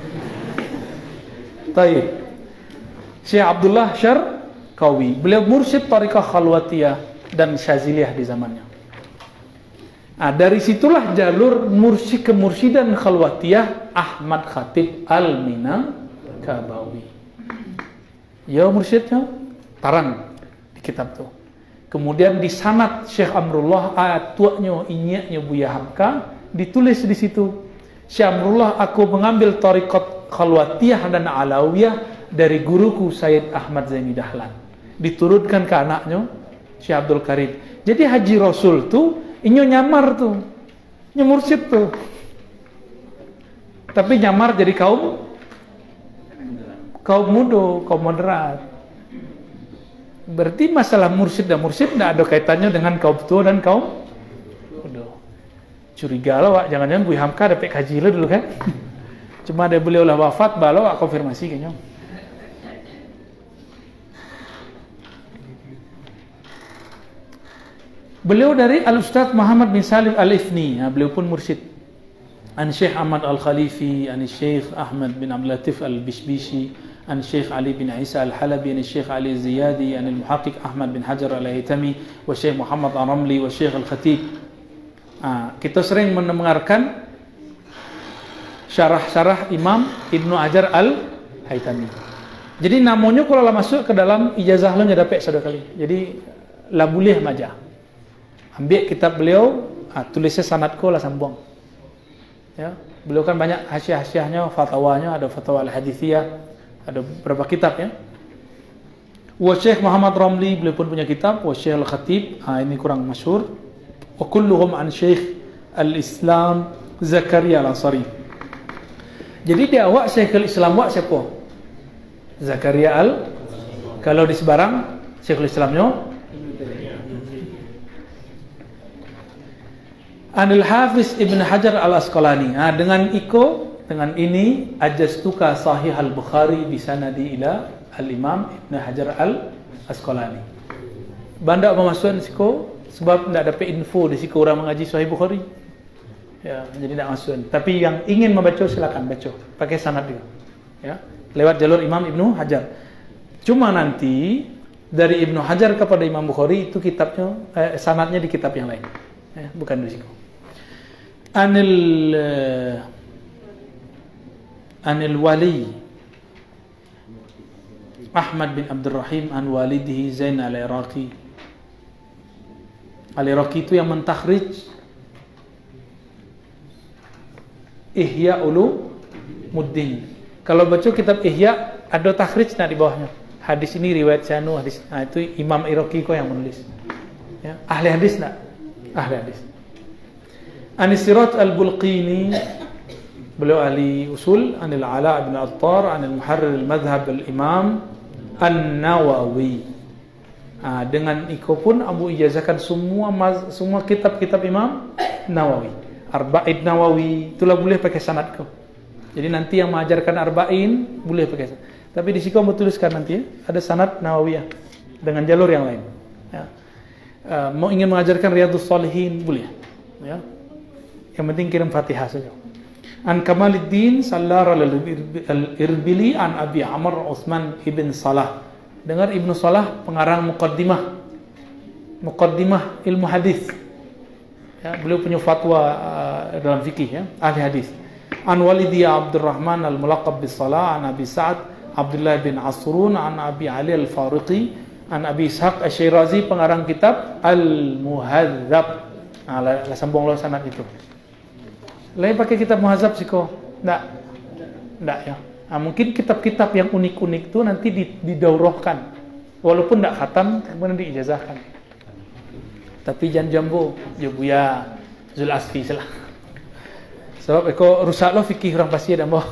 Taib. Syekh Abdullah Syarqawi, beliau mursyid Tariqah Khalwatiyah dan Syaziliyah di zamannya. Nah, dari situlah jalur mursyid kemursydan Khalwatiyah Ahmad Khatib Al-Minangkabawi. Ya mursyidnya tarang di kitab tuh. Kemudian di sanad Syekh Amrullah atuaknya inyaknya Buya Hamka ditulis di situ. Syekh Amrullah, aku mengambil Tariqat Khalwatiyah dan Alawiyah dari guruku Sayyid Ahmad Zaini Dahlan. Diturunkan ke anaknya Syekh Abdul Karim. Jadi Haji Rasul tuh inyo nyamar tuh, nyemursyid tuh. Tapi nyamar jadi kaum kaum muda, kaum moderat. Berarti masalah mursyid dan mursyid tidak ada kaitannya dengan kaum tua dan kaum muda. Curiga lah, Wak. Jangan-jangan Buya Hamka dapat kaji dulu kan? Cuma ada beliau lah wafat, balau Wak konfirmasi kayaknya. Beliau dari Al-Ustadz Muhammad bin Salim Al-Ifni, ya, beliau pun mursyid. An Syekh Ahmad Al-Khalifi, an Syekh Ahmad bin Abdul Latif Al-Bishbishi, عن الشيخ علي بن عيسى الحلبي عن الشيخ علي الزيادي عن المحقق أحمد بن حجر الهيثمي والشيخ محمد الرملي والشيخ الخطيب. Nah, kita sering mendengarkan syarah-syarah Imam Ibnu Hajar al-Haytami. Jadi namanya kalau lah masuk ke dalam ijazah lo nya dapat satu kali. Jadi lah boleh maja. Ambil kitab beliau, ah, tulisnya sanad ko lah sambung. Ya, beliau kan banyak hasiah-hasiahnya, fatwanya, ada fatwa al-hadithiyah. Ada beberapa kitab ya. Wa Syekh Muhammad Ramli beliau pun punya kitab, wa Syekh Al-Khatib, ah ini kurang masyhur. Wa kulluhum an Syekh Al-Islam Zakaria Al-Ansari. Jadi dia awak Syekh Al-Islam awak siapa? Zakaria Al. Kalau di sebarang Syekh Al-Islamnya Anil Hafiz Ibn Hajar Al-Asqalani. Ah dengan iko dengan ini ajastuka sahih al-Bukhari bisanadi ila al-Imam Ibn Hajar al-Asqalani. Banda memasukkan siko sebab tidak dapat info di siko orang mengaji sahih Bukhari. Ya, jadi tidak masukkan. Tapi yang ingin membaca silakan baca pakai sanad dia. Ya, lewat jalur Imam Ibn Hajar. Cuma nanti dari Ibn Hajar kepada Imam Bukhari itu kitabnya eh, sanadnya di kitab yang lain. Ya, bukan di siko. Anil uh, Anil Wali Ahmad bin Abdul Rahim an walidihi Zain al-Iraqi. Al-Iraqi itu yang mentakhrij Ihya Ulumuddin. Kalau baca kitab Ihya ada takhrij nah di bawahnya. Hadis ini riwayat Syanu hadis. Nah itu Imam Iraqi kok yang menulis. Ya, ahli hadis enggak? Ahli hadis. An-Sirat al-Bulqini beliau ahli usul, anil Ala bin Attar, anil Muharrir al-Madhhab al-Imam An-Nawawi. Ah, dengan iko pun Abu ijazahkan semua semua kitab-kitab Imam Nawawi. Arba'in Nawawi, itulah boleh pakai sanad kau. Jadi nanti yang mengajarkan Arba'in boleh pakai sanad. Tapi di sini kau tuliskan nanti ya, ada sanad Nawawiyah dengan jalur yang lain. Ya. Uh, mau ingin mengajarkan Riyadhus Shalihin boleh. Ya. Yang penting kirim Fatihah saja. An Kamaluddin Sallar al-Irbili an Abi Amr Utsman ibn Salah. Dengar Ibnu Salah pengarang Muqaddimah Muqaddimah ilmu hadis. Ya, beliau punya fatwa uh, dalam fikih ya, ahli hadis. An Walidi Abdurrahman al-Mulaqab bis Salah an Abi Sa'ad Abdullah bin Asrun an Abi Ali al-Fariqi an Abi Ishaq Asy-Syirazi pengarang kitab Al-Muhadzab. Nah, lah, lah sambung lo sanad itu. Lain pakai kitab Muhadzab sih kok? Enggak. Enggak ya. Nah, mungkin kitab-kitab yang unik-unik itu nanti didaurahkan. Walaupun enggak khatam, kemudian diijazahkan. Tapi jangan jambo, Jabuya Zul Asfi salah. Sebab eko rusak lo fikih orang pasti ada ambo.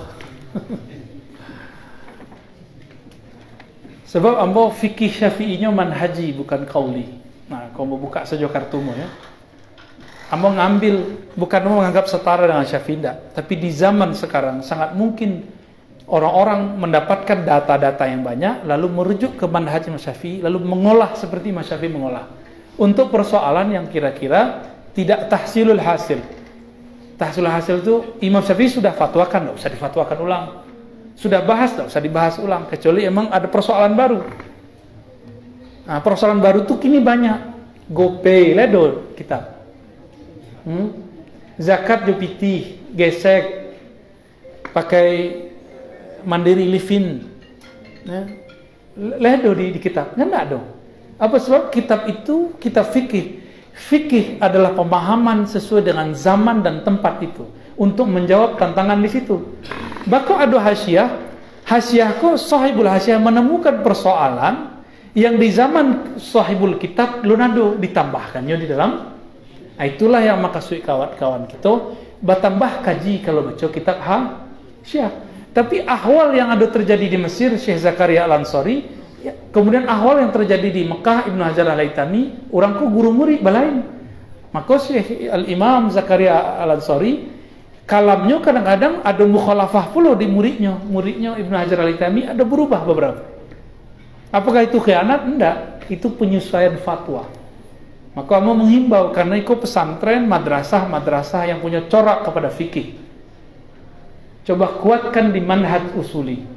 Sebab ambo fikih Syafi'inya manhaji bukan qauli. Nah, kau mau buka saja kartumu ya. Ambo ngambil, bukan mau menganggap setara dengan Syafi'i, enggak. Tapi di zaman sekarang sangat mungkin orang-orang mendapatkan data-data yang banyak, lalu merujuk ke manhaj Imam Syafi'i, lalu mengolah seperti Imam Syafi'i mengolah. Untuk persoalan yang kira-kira tidak tahsilul hasil. Tahsilul hasil itu Imam Syafi'i sudah fatwakan, tidak usah difatwakan ulang. Sudah bahas, tidak usah dibahas ulang. Kecuali emang ada persoalan baru. Nah, persoalan baru itu kini banyak. Gopay, ledo kitab. Hmm? Zakat jupiti, gesek, pakai mandiri livin, ya. Ledo di, di kitab, nggak dong. Apa sebab kitab itu kitab fikih. Fikih adalah pemahaman sesuai dengan zaman dan tempat itu untuk menjawab tantangan di situ. Bahkan ada hasiah, hasiahku sahibul hasiah menemukan persoalan yang di zaman sahibul kitab lunado ditambahkannya di dalam. Nah, itulah yang makasui kawan-kawan kita bertambah kaji kalau baca kitab hasiah. Tapi ahwal yang ada terjadi di Mesir Syekh Zakaria Al-Ansari, ya, kemudian ahwal yang terjadi di Mekah Ibnu Hajar Al-Haytami, orangku guru murid balain. Maka Syekh Al-Imam Zakaria Al-Ansari kalamnya kadang-kadang ada mukhalafah pula di muridnya. Muridnya Ibnu Hajar Al-Haytami ada berubah beberapa. Apakah itu khianat? Enggak, itu penyesuaian fatwa. Maka mau menghimbau karena itu pesantren, madrasah-madrasah yang punya corak kepada fikih. Coba kuatkan di manhaj usuli.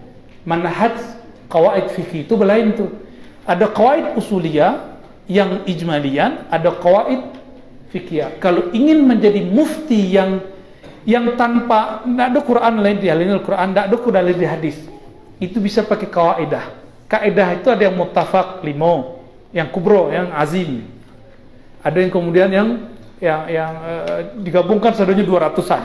manhaj qawaid fikih itu belain tuh. Ada qawaid usuliyah yang ijmalian, ada qawaid fikih. Kalau ingin menjadi mufti yang yang tanpa tidak ada Quran lain di Al-Quran, tidak ada Quran lain di hadis, itu bisa pakai kaidah. Kaidah itu ada yang muttafaq limo, yang kubro, yang azim. Ada yang kemudian yang yang, yang uh, digabungkan sadonya dua ratusan.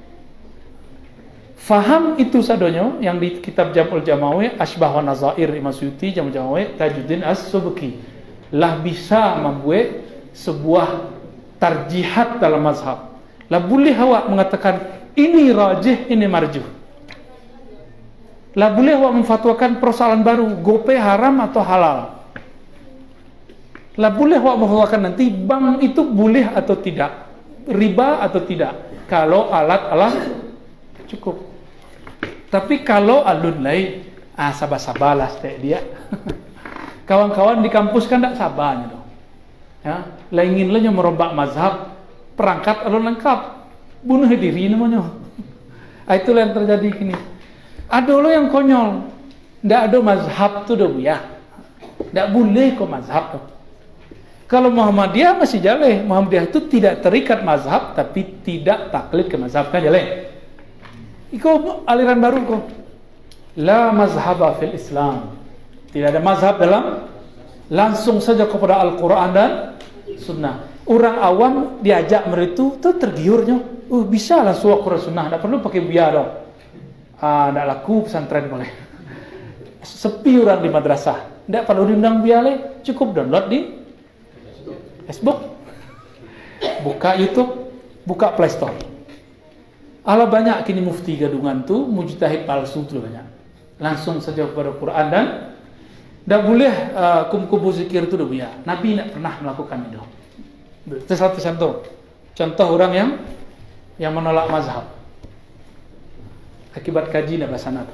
Faham itu sadonya yang di kitab Jam'ul Jamawi, Asbah wa Nazair Imam Suyuti, Jam'ul Jamawi, Tajuddin As-Subki, lah bisa membuat sebuah tarjihat dalam mazhab. Lah boleh awak mengatakan ini rajih, ini marjuh. Lah boleh awak memfatwakan persoalan baru, gope haram atau halal. Lah boleh awak memfatwakan nanti bank itu boleh atau tidak, riba atau tidak, kalau alat-alat cukup. Tapi kalau alun lain, ah sabar-sabarlah setiap dia. Kawan-kawan di kampus kan tak sabarnya dong. Ya, lah ingin lah merombak mazhab, perangkat alun lengkap, bunuh diri namanya. Ah, itulah yang terjadi kini. Ada lo yang konyol, ndak ada mazhab tu dah ya, ndak boleh kok mazhab tu. Kalau Muhammadiyah masih jalan, Muhammadiyah itu tidak terikat mazhab, tapi tidak taklid ke mazhab kan jalan. Iko aliran baru kok. La mazhaba fil Islam. Tidak ada mazhab dalam, langsung saja kepada Al-Quran dan Sunnah. Orang awam diajak meritu, tu tergiurnya. Oh bisa lah suak Quran Sunnah, tak perlu pakai biar dong. Ah, tak laku pesantren boleh. Sepi orang di madrasah, tak perlu diundang biar le, cukup download di Facebook, buka YouTube, buka Play Store. Ala banyak kini mufti gadungan tu, mujtahid palsu tu banyak. Langsung saja kepada Quran dan tak boleh uh, kum-kubu zikir tu dah biar. Nabi tak pernah melakukan itu. Itu satu contoh. Contoh orang yang yang menolak mazhab. Akibat kaji dan basanat.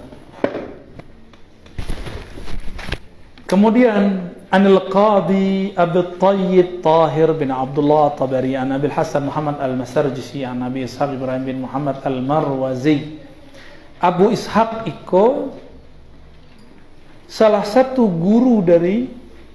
Kemudian Anil Qadi Abi Tayyib Tahir bin Abdullah Tabari an Abi Hasan Muhammad Al-Masarjisi an Nabi Ishaq Ibrahim bin Muhammad Al-Marwazi. Abu Ishaq iko salah satu guru dari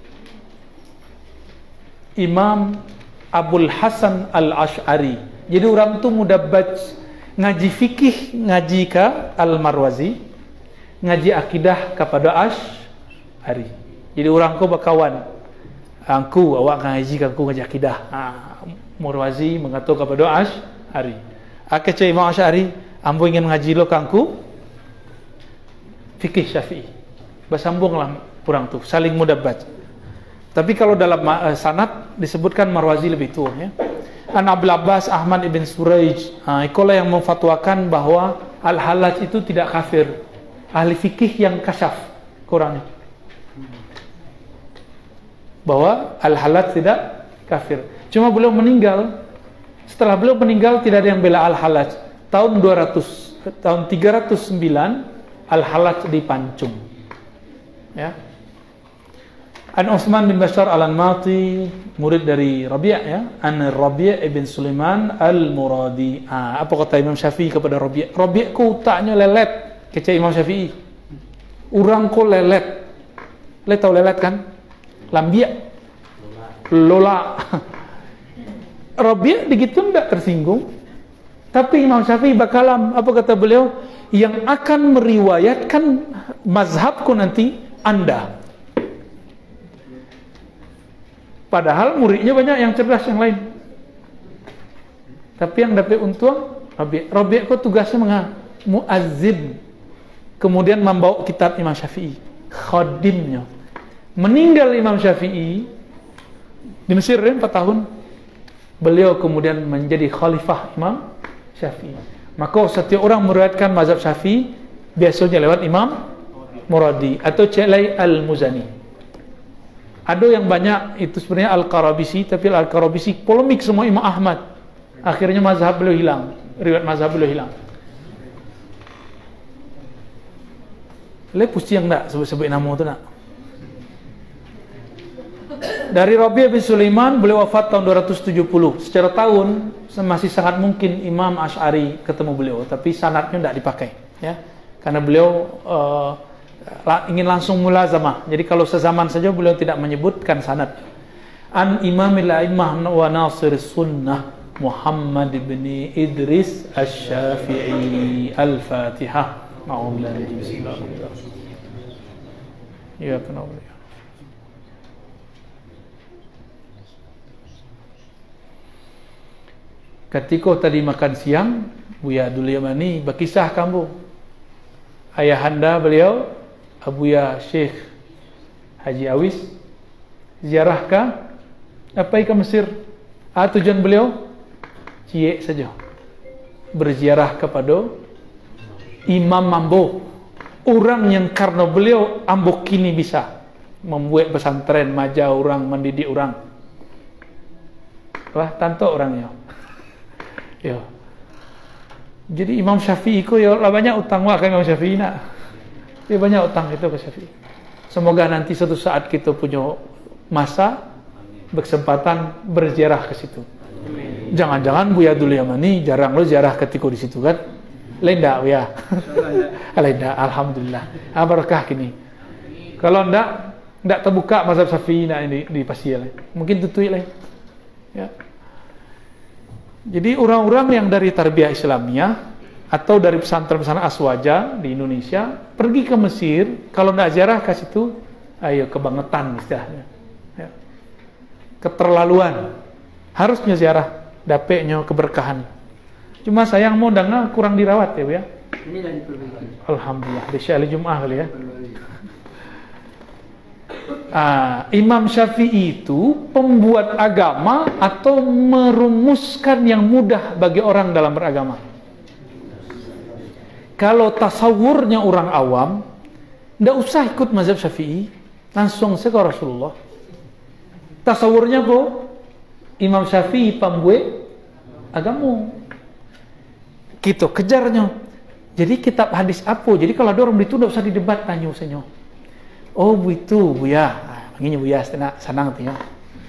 Imam Abul Hasan Al-Ash'ari. Jadi orang tu mudabbaj ngaji fikih, ngaji ka Al-Marwazi, ngaji akidah kepada Ash'ari. Jadi orang ko berkawan, angku awak ngaji aku ngaji akidah. Ah, Marwazi mengatur kepada Ash'ari. Akece Imam Ash'ari, ambo ingin ngaji lo kangku fikih Syafi'i. Bersambunglah kurang tu, saling mudabbaj. Tapi kalau dalam uh, sanad disebutkan Marwazi lebih tua ya. An Abdul Abbas Ahmad ibn Suraij, ha, ikolah yang memfatwakan bahwa al-halaj itu tidak kafir. Ahli fikih yang kasyaf kurangnya. Bahwa al-halaj tidak kafir. Cuma beliau meninggal, setelah beliau meninggal tidak ada yang bela al-halaj. Tahun dua ratus, tahun tiga ratus sembilan al-halaj dipancung. Ya. An Utsman bin Bashar Al-Anmati, murid dari Rabi' ya, An Rabi' ibn Sulaiman Al-Muradi. Ah, apa kata Imam Syafi'i kepada Rabi'? Rabi' ku taknya lelet, kece Imam Syafi'i. Urang ko lelet. Le tahu lelet kan? Lambia. Lola. Rabi' begitu enggak tersinggung. Tapi Imam Syafi'i bakalam, apa kata beliau? Yang akan meriwayatkan mazhabku nanti Anda. Padahal muridnya banyak yang cerdas yang lain. Tapi yang dapat untung Rabi'. Rabi' kok tugasnya mengah muazzin. Kemudian membawa kitab Imam Syafi'i. Khadimnya. Meninggal Imam Syafi'i di Mesir empat tahun. Beliau kemudian menjadi khalifah Imam Syafi'i. Maka setiap orang meriwayatkan mazhab Syafi'i biasanya lewat Imam Muradi atau Celai Al-Muzani. Ada yang banyak itu sebenarnya Al-Qarabisi, tapi Al-Qarabisi polemik semua Imam Ahmad. Akhirnya mazhab beliau hilang, riwayat mazhab beliau hilang. Le pusing enggak sebut-sebut nama tu nak? Dari Rabi' bin Sulaiman beliau wafat tahun dua ratus tujuh puluh. Secara tahun masih sangat mungkin Imam Ash'ari ketemu beliau, tapi sanadnya tidak dipakai ya. Karena beliau uh, ingin langsung mulazamah. Jadi kalau sezaman saja beliau tidak menyebutkan sanad. An Imamil A'immah wa Nasir Sunnah Muhammad bin Idris Asy-Syafi'i. Al-Fatihah. Ya kenapa? Ketika tadi makan siang, Buya Abdul Yamani berkisah kamu. Ayahanda beliau, Abuya Syekh Haji Awis, ziarah ke apa ke Mesir? Ah, tujuan beliau cie saja. Berziarah kepada Imam Mambo, orang yang karena beliau ambok kini bisa membuat pesantren, maja orang, mendidik orang. Wah, tanto orangnya. Ya. Jadi Imam Syafi'i ko ya banyak utang wah kan Imam Syafi'i nak. Dia banyak utang itu ke Syafi'i. Semoga nanti suatu saat kita punya masa berkesempatan berziarah ke situ. Jangan-jangan Buya Abdul Yamani jarang lo ziarah ketika di situ kan? Lenda ya. Lenda alhamdulillah. Ah, barakah kini. Kalau ndak ndak terbuka mazhab Syafi'i nak di di Pasir. Mungkin tutui lah. Ya. Jadi orang-orang yang dari tarbiyah Islamiyah atau dari pesantren-pesantren aswaja di Indonesia pergi ke Mesir, kalau tidak ziarah ke situ, ayo kebangetan istilahnya. Ya. Keterlaluan. Harusnya ziarah, dapetnya keberkahan. Cuma sayang mau dengar kurang dirawat ya, Bu ya. Ini lagi perbaiki. Alhamdulillah, di Syahli Jum'ah kali ya. Ah, Imam Syafi'i itu pembuat agama atau merumuskan yang mudah bagi orang dalam beragama. Kalau tasawurnya orang awam, tidak usah ikut mazhab Syafi'i, langsung ke Rasulullah. Tasawurnya apa? Imam Syafi'i pembuat agama. Gitu kejarnya. Jadi kitab hadis apa? Jadi kalau ada orang itu tidak usah didebat, tanya usahanya. Oh begitu Buya, panggilnya Buya senang tanya.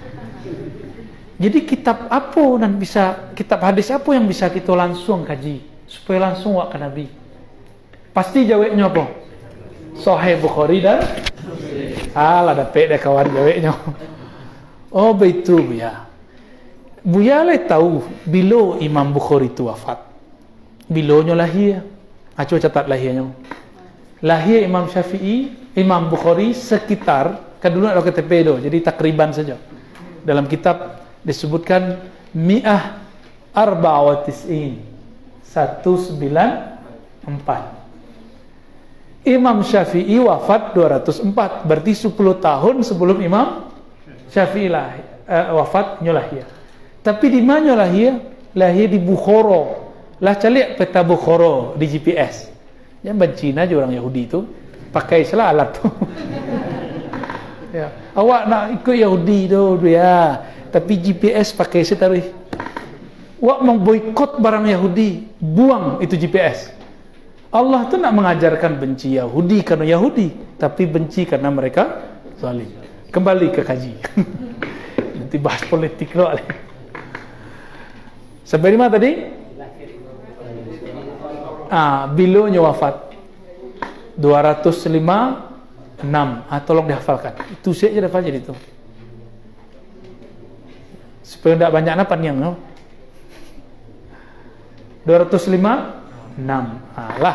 Jadi kitab apa dan bisa kitab hadis apa yang bisa kita langsung kaji supaya langsung wak ke Nabi? Pasti jawabnya apa? Sahih Bukhari dan alah dapet deh kawan jawabnya. Oh begitu Buya. Buya le tahu bila Imam Bukhari itu wafat. Bilanya lahir. Ah, coba catat lahirnya. Lahir Imam Syafi'i, Imam Bukhari sekitar, kan dulu ada K T P do, jadi takriban saja. Dalam kitab disebutkan mi'ah arba'a tis'in, seratus sembilan puluh empat. Imam Syafi'i wafat dua ratus empat, berarti sepuluh tahun sebelum Imam Syafi'i lahir, uh, wafat lahir. Tapi di mana lahir? Lahir di Bukhara. Lah calik peta Bukhara di G P S. Yang bencina aja orang Yahudi itu pakai salah alat tuh. Ya, awak nak ikut Yahudi tu ya, tapi G P S pakai setarikh. Awak memboikot barang Yahudi, buang itu G P S. Allah tu nak mengajarkan benci Yahudi karena Yahudi, tapi benci karena mereka zalim. Kembali ke kaji. Nanti bahas politik loh. Sampai di mana tadi? Ah, bilonya wafat dua ratus lima puluh enam. Ah, tolong dihafalkan. Itu saya aja hafal jadi itu. Supaya tidak banyak apa yang no. dua ratus lima puluh enam. Ah, lah.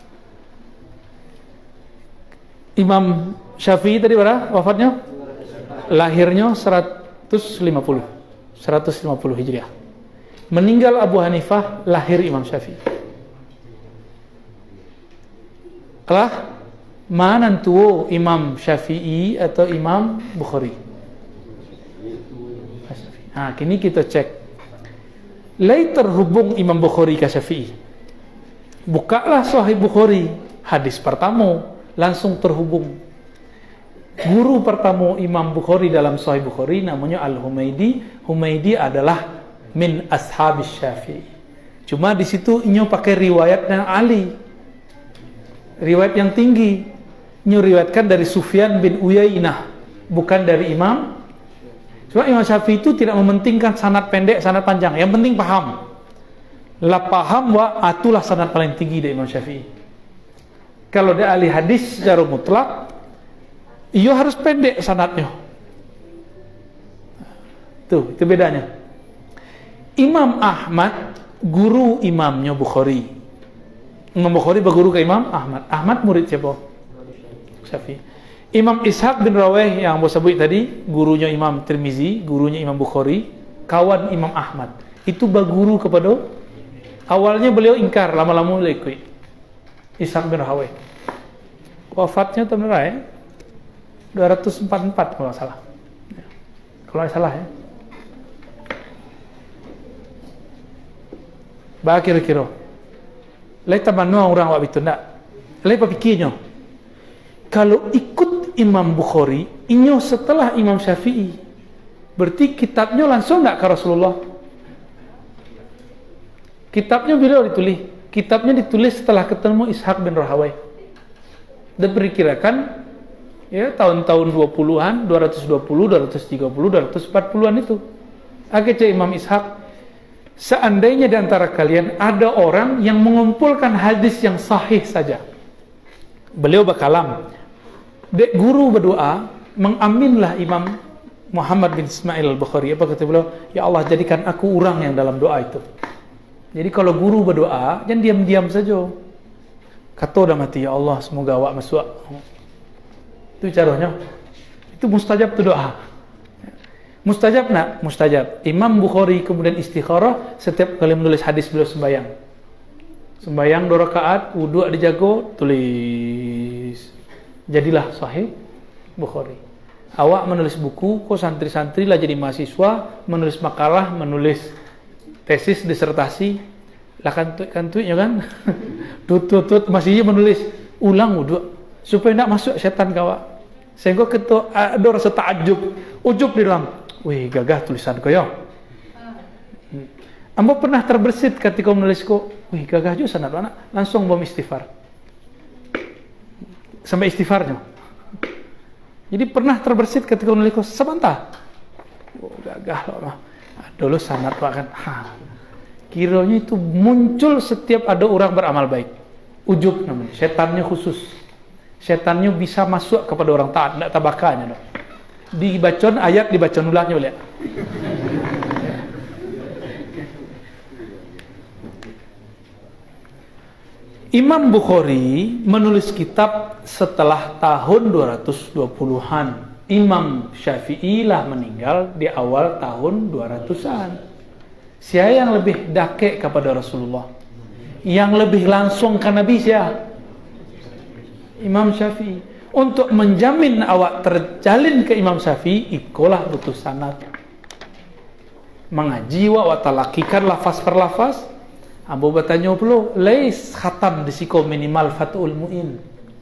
Imam Syafi'i tadi berapa wafatnya? Lahirnya seratus lima puluh. seratus lima puluh Hijriah. Meninggal Abu Hanifah, lahir Imam Syafi'i. Lah, mana tuh Imam Syafi'i atau Imam Bukhari? Nah, kini kita cek. Lai terhubung Imam Bukhari ke Syafi'i. Bukalah Sahih Bukhari, hadis pertama langsung terhubung. Guru pertama Imam Bukhari dalam Sahih Bukhari namanya Al-Humaidi. Humaidi adalah min ashabis Syafi'i. Cuma di situ inyo pakai riwayat yang Ali. Riwayat yang tinggi nyuriwayatkan dari Sufyan bin Uyainah, bukan dari Imam. Sebab Imam Syafi'i itu tidak mementingkan sanad pendek, sanad panjang. Yang penting paham. Lah paham wa atulah sanad paling tinggi dari Imam Syafi'i. Kalau dia ahli hadis secara mutlak, iyo harus pendek sanadnya. Tuh, itu bedanya. Imam Ahmad guru imamnya Bukhari. Imam Bukhari berguru ke Imam Ahmad. Ahmad murid siapa? Syafi'i. Imam Ishaq bin Raweh yang bos sebut tadi, gurunya Imam Tirmizi, gurunya Imam Bukhari, kawan Imam Ahmad. Itu berguru kepada, awalnya beliau ingkar, lama-lama beliau ikut. Ishaq bin Raweh. Wafatnya tahun berapa ya? dua ratus empat puluh empat kalau nggak salah. Kalau nggak salah ya. Bah kira-kira. Lai tamanno orang wak itu ndak. Lai pikirnya. Kalau ikut Imam Bukhari, inyo setelah Imam Syafi'i. Berarti kitabnya langsung ndak ke Rasulullah. Kitabnya beliau ditulis. Kitabnya ditulis setelah ketemu Ishaq bin Rahawai. Dan perkirakan ya tahun-tahun dua puluhan, dua ratus dua puluh, dua ratus tiga puluh, dua ratus empat puluhan itu. Akhirnya Imam Ishaq, seandainya di antara kalian ada orang yang mengumpulkan hadis yang sahih saja. Beliau berkalam. Dek guru berdoa, mengaminlah Imam Muhammad bin Ismail al-Bukhari. Apa kata beliau? Ya Allah, jadikan aku orang yang dalam doa itu. Jadi kalau guru berdoa, jangan diam-diam saja. Kata udah mati, ya Allah, semoga awak masuk. Itu caranya. Itu mustajab tu doa. Mustajab nak? Mustajab. Imam Bukhari kemudian istikharah setiap kali menulis hadis beliau sembahyang. Sembahyang dua rakaat, wudu dijago, tulis. Jadilah sahih Bukhari. Awak menulis buku, kok santri-santri lah jadi mahasiswa, menulis makalah, menulis tesis, disertasi, lah kantuit-kantuitnya kan, tut-tut masih menulis, ulang wudu, supaya tidak masuk setan kawa. Sehingga kita ada rasa takjub, ujub di dalam, wih gagah tulisan kau ya. Ambo pernah terbersit ketika menulis kau, wih gagah juga sanad anak, langsung bom istighfar, sampai istighfarnya. Jadi pernah terbersit ketika menulis kau, sebentar, oh gagah loh mah. Dulu sanad pak kan, ha. Kiranya itu muncul setiap ada orang beramal baik. Ujub namanya, setannya khusus. Setannya bisa masuk kepada orang taat, tidak tabakanya. Dibacon ayat, dibacon ulangnya boleh. Imam Bukhari menulis kitab setelah tahun dua ratus dua puluhan. Imam Syafi'i lah meninggal di awal tahun dua ratusan. Siapa yang lebih dakek kepada Rasulullah? Yang lebih langsung ke Nabi siapa? Imam Syafi'i. Untuk menjamin awak terjalin ke Imam Syafi'i, ikolah butuh sanad. Mengaji wa talakikan lafaz per lafaz. Abu bertanya pula, lais khatam disiko minimal Fathul Mu'in.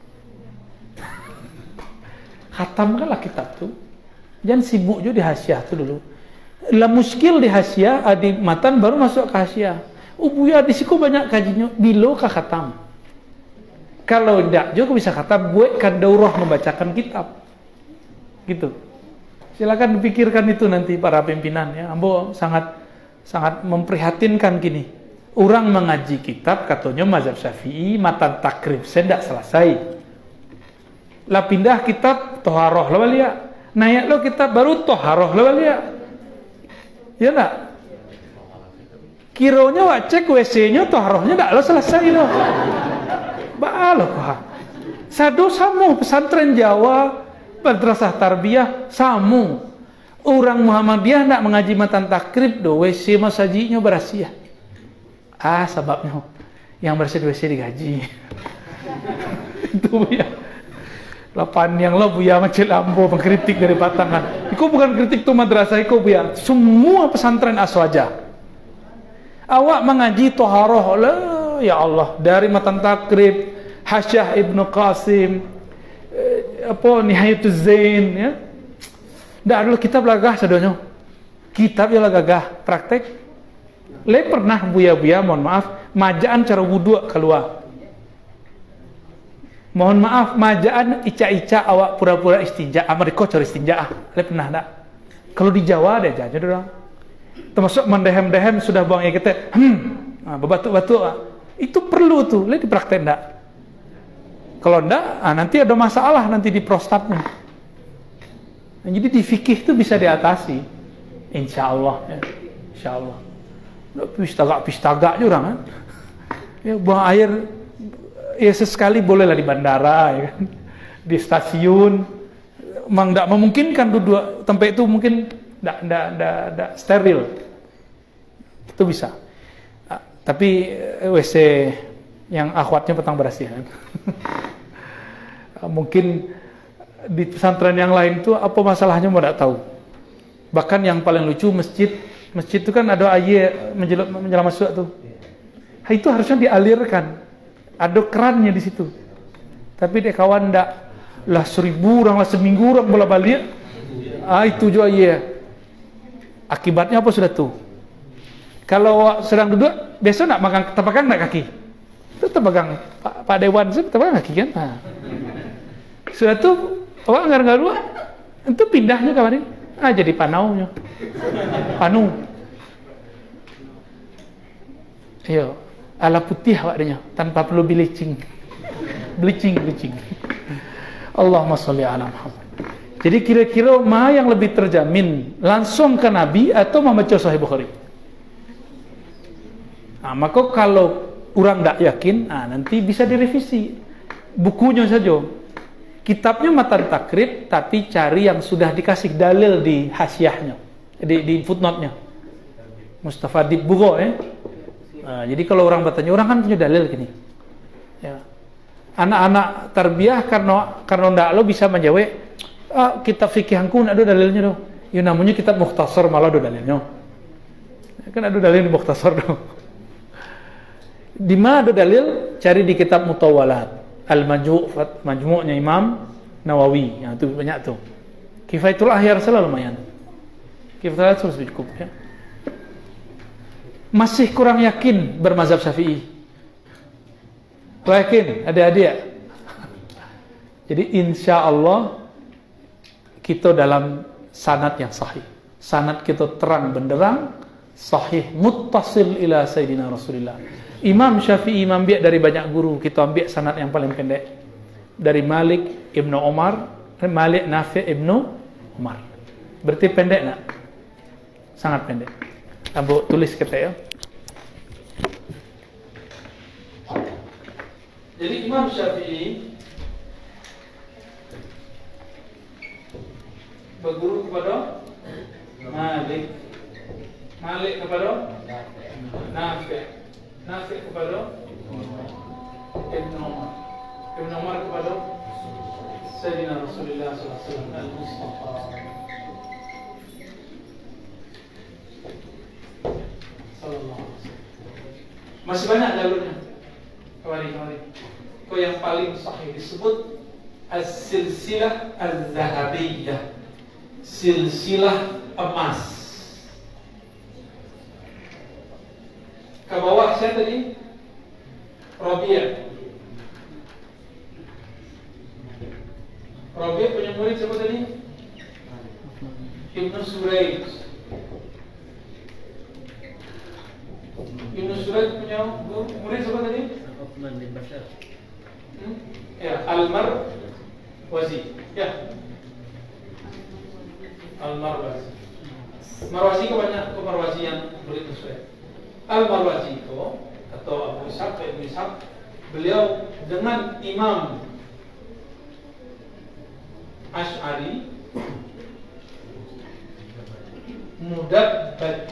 Khatam kan lah kitab tu. Jangan sibuk juga di hasiah tu dulu. Lah muskil di hasiah, di matan baru masuk ke hasiah. Oh buya di siku banyak kajinya, bilo ke khatam. Kalau tidak juga bisa khatam, buatkan daurah membacakan kitab. Gitu. Silakan dipikirkan itu nanti para pimpinan ya. Ambo sangat sangat memprihatinkan gini. Orang mengaji kitab katanya mazhab Syafi'i, matan takrib sendak selesai. Lah pindah kitab toharoh lah walia, naik lo kitab baru toharoh lah walia, ya nak? Kironya wak cek W C-nya toharohnya dak lo selesai lo, baalo kah? Sado samu pesantren Jawa, madrasah tarbiyah samu. Orang Muhammadiyah nak mengaji matan takrib do W C masajinya berasia. Ah sebabnya yang bersih W C digaji. Itu ya. Lapan yang lo buya macam lambo pengkritik dari batangan. Iku bukan kritik tu madrasah iku buya. Semua pesantren aswaja. Awak mengaji toharoh lah ya Allah dari matan takrib, Hasyah Ibnu Qasim, eh, apa Nihayatuz Zain ya. Dah dulu kitab lagah sadonyo. Kitab ya lagah praktek. Le pernah buya-buya mohon maaf majaan cara wudu keluar. Mohon maaf, majaan ica-ica awak pura-pura istinja. Amerika cari istinja ah. Le pernah tak? Kalau di Jawa ada aja dorang. Termasuk mendehem-dehem sudah buang ya kita. Hmm, nah, bebatuk-batuk. Ah. Itu perlu tuh. Le dipraktek tak? Kalau enggak, ah, nanti ada masalah nanti di prostatnya. Nah, jadi di fikih itu bisa diatasi, insya Allah. Ya. Insya Allah. Pistagak-pistagak juga orang kan. Ya, buang air ya sesekali bolehlah di bandara, ya kan? Di stasiun. Memang tidak memungkinkan dua tempat itu mungkin tidak steril. Itu bisa. Ah, tapi W C yang akhwatnya petang berasihan. Mungkin di pesantren yang lain itu apa masalahnya mau tidak tahu. Bahkan yang paling lucu masjid, masjid itu kan ada air menjelam menjelam masuk tuh. Ha, itu harusnya dialirkan. Ada kerannya di situ. Tapi dia kawan ndak lah seribu orang lah seminggu orang bola balik. Ah itu juga iya. Akibatnya apa sudah tuh? Kalau sedang duduk, besok nak makan tepakan nak kaki. Tetap pegang Pak, Pak Dewan tetap pegang kaki kan. Nah. Sudah tuh awak ngar-ngaru itu pindahnya kemarin. Ah jadi panaunya. Panu. Iya, ala putih awaknya tanpa perlu bleaching. Bleaching, bleaching. Allahumma sholli ala Muhammad. Jadi kira-kira mana yang lebih terjamin? Langsung ke Nabi atau membaca Sahih Bukhari? Nah, maka kalau orang tidak yakin, nah, nanti bisa direvisi bukunya saja. Kitabnya matan takrib, tapi cari yang sudah dikasih dalil di hasyiahnya, di, di footnote-nya. Mustafa Dibbugo, eh. Nah, jadi kalau orang bertanya, orang kan punya dalil gini. Ya. Anak-anak tarbiyah karena karena ndak lo bisa menjawab, ah, kitab fikih angku ada dalilnya dong. Ya namanya kitab Mukhtasar malah ada dalilnya. Kan ada dalil di Mukhtasar dong. Di mana ada dalil? Cari di kitab Mutawalat, Al-Majmu' Majmu'nya Imam Nawawi, yang itu banyak tuh. Kifayatul Ahyar salah lumayan. Kifayatul Ahyar sudah cukup ya. Masih kurang yakin bermazhab Syafi'i. Yakin, adik-adik. Jadi insya Allah kita dalam sanad yang sahih. Sanad kita terang benderang, sahih, muttasil ila Sayyidina Rasulullah. Imam Syafi'i ambil dari banyak guru, kita ambil sanad yang paling pendek dari Malik Ibnu Umar, Malik Nafi' Ibnu Umar. Berarti pendek nak? Sangat pendek. Ambo tulis kata ya. Jadi Imam Syafi'i berguru kepada Malik, Malik kepada Nafi', Nafi' kepada Ibnu Umar, Ibnu Umar kepada Sayyidina Rasulullah sallallahu alaihi wasallam al-Mustafa sallallahu alaihi wasallam. Masih banyak jalurnya. Kembali-kembali. Kau yang paling sahih disebut as-silsilah az-zahabiyah, silsilah emas. Ke bawah saya tadi Rabi'. Rabi' punya murid siapa tadi? Ibnu Suraid. Ibnu Suraid punya murid siapa tadi? Uthman bin Bashar. Hmm? Ya, Al-Marwazi. Ya. Al-Marwazi. Marwazi ke banyak ke Marwazi yang murid Ibnu Suraid. Al-Marwazi itu atau Abu Ishaq, Ibnu Ishaq, beliau dengan Imam Asy'ari mudabbaj.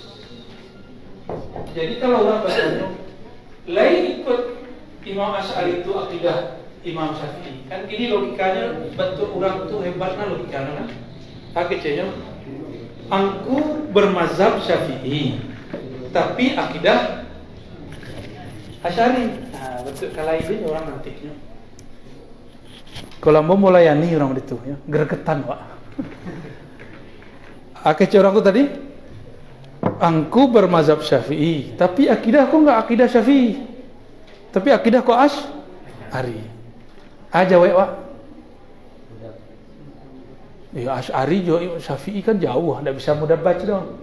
Jadi kalau orang bertanya, lain ikut Imam Asy'ari itu akidah Imam Syafi'i. Kan ini logikanya betul orang itu hebatnya logikanya kan. Akhirnya angku bermazhab Syafi'i, tapi akidah Asy'ari. Nah, betul kalau ini orang nantinya. Kalau mau mulai ani orang itu ya, gregetan Pak. Akhirnya orang itu tadi angku bermazhab Syafi'i, tapi akidah aku enggak akidah Syafi'i. Tapi akidah kok Asy'ari. Aja we, Pak. Ya Asy'ari jo Syafi'i kan jauh, enggak bisa mudah baca dong.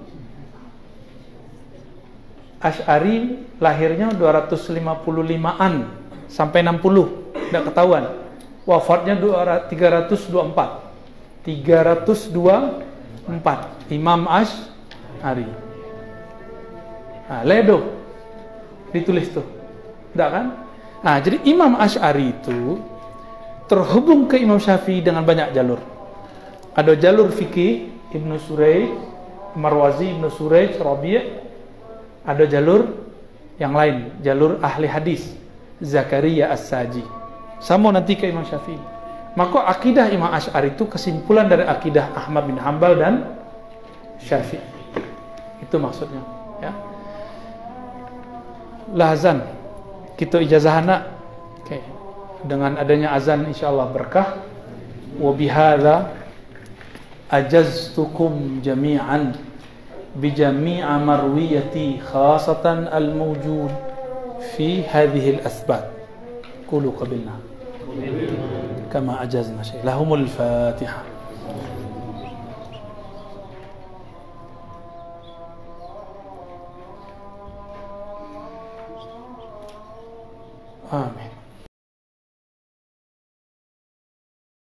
Asy'ari lahirnya dua ratus lima puluh limaan sampai enam puluh. tidak ketahuan. Wafatnya tiga ratus dua puluh empat. tiga ratus dua puluh empat. Imam Asy'ari. Nah, ledo ditulis tuh. Tidak kan? Nah, jadi Imam Asy'ari itu terhubung ke Imam Syafi'i dengan banyak jalur. Ada jalur fikih Ibnu Suraij, Marwazi, Ibnu Suraij, Rabi'. Ada jalur yang lain, jalur ahli hadis, Zakaria As-Saji. Sama nanti ke Imam Syafi'i. Maka akidah Imam Asy'ari itu kesimpulan dari akidah Ahmad bin Hanbal dan Syafi'i. Itu maksudnya, ya. Lahazan kita ijazah anak. Oke. Dengan adanya azan insyaallah berkah. Wa bihadza ajaztukum jami'an bi jami'a marwiyati khasatan al-mawjud fi hadhihi al-asbab. Qulu qabilna. Kama ajazna syai'. Lahumul Fatihah. Amin.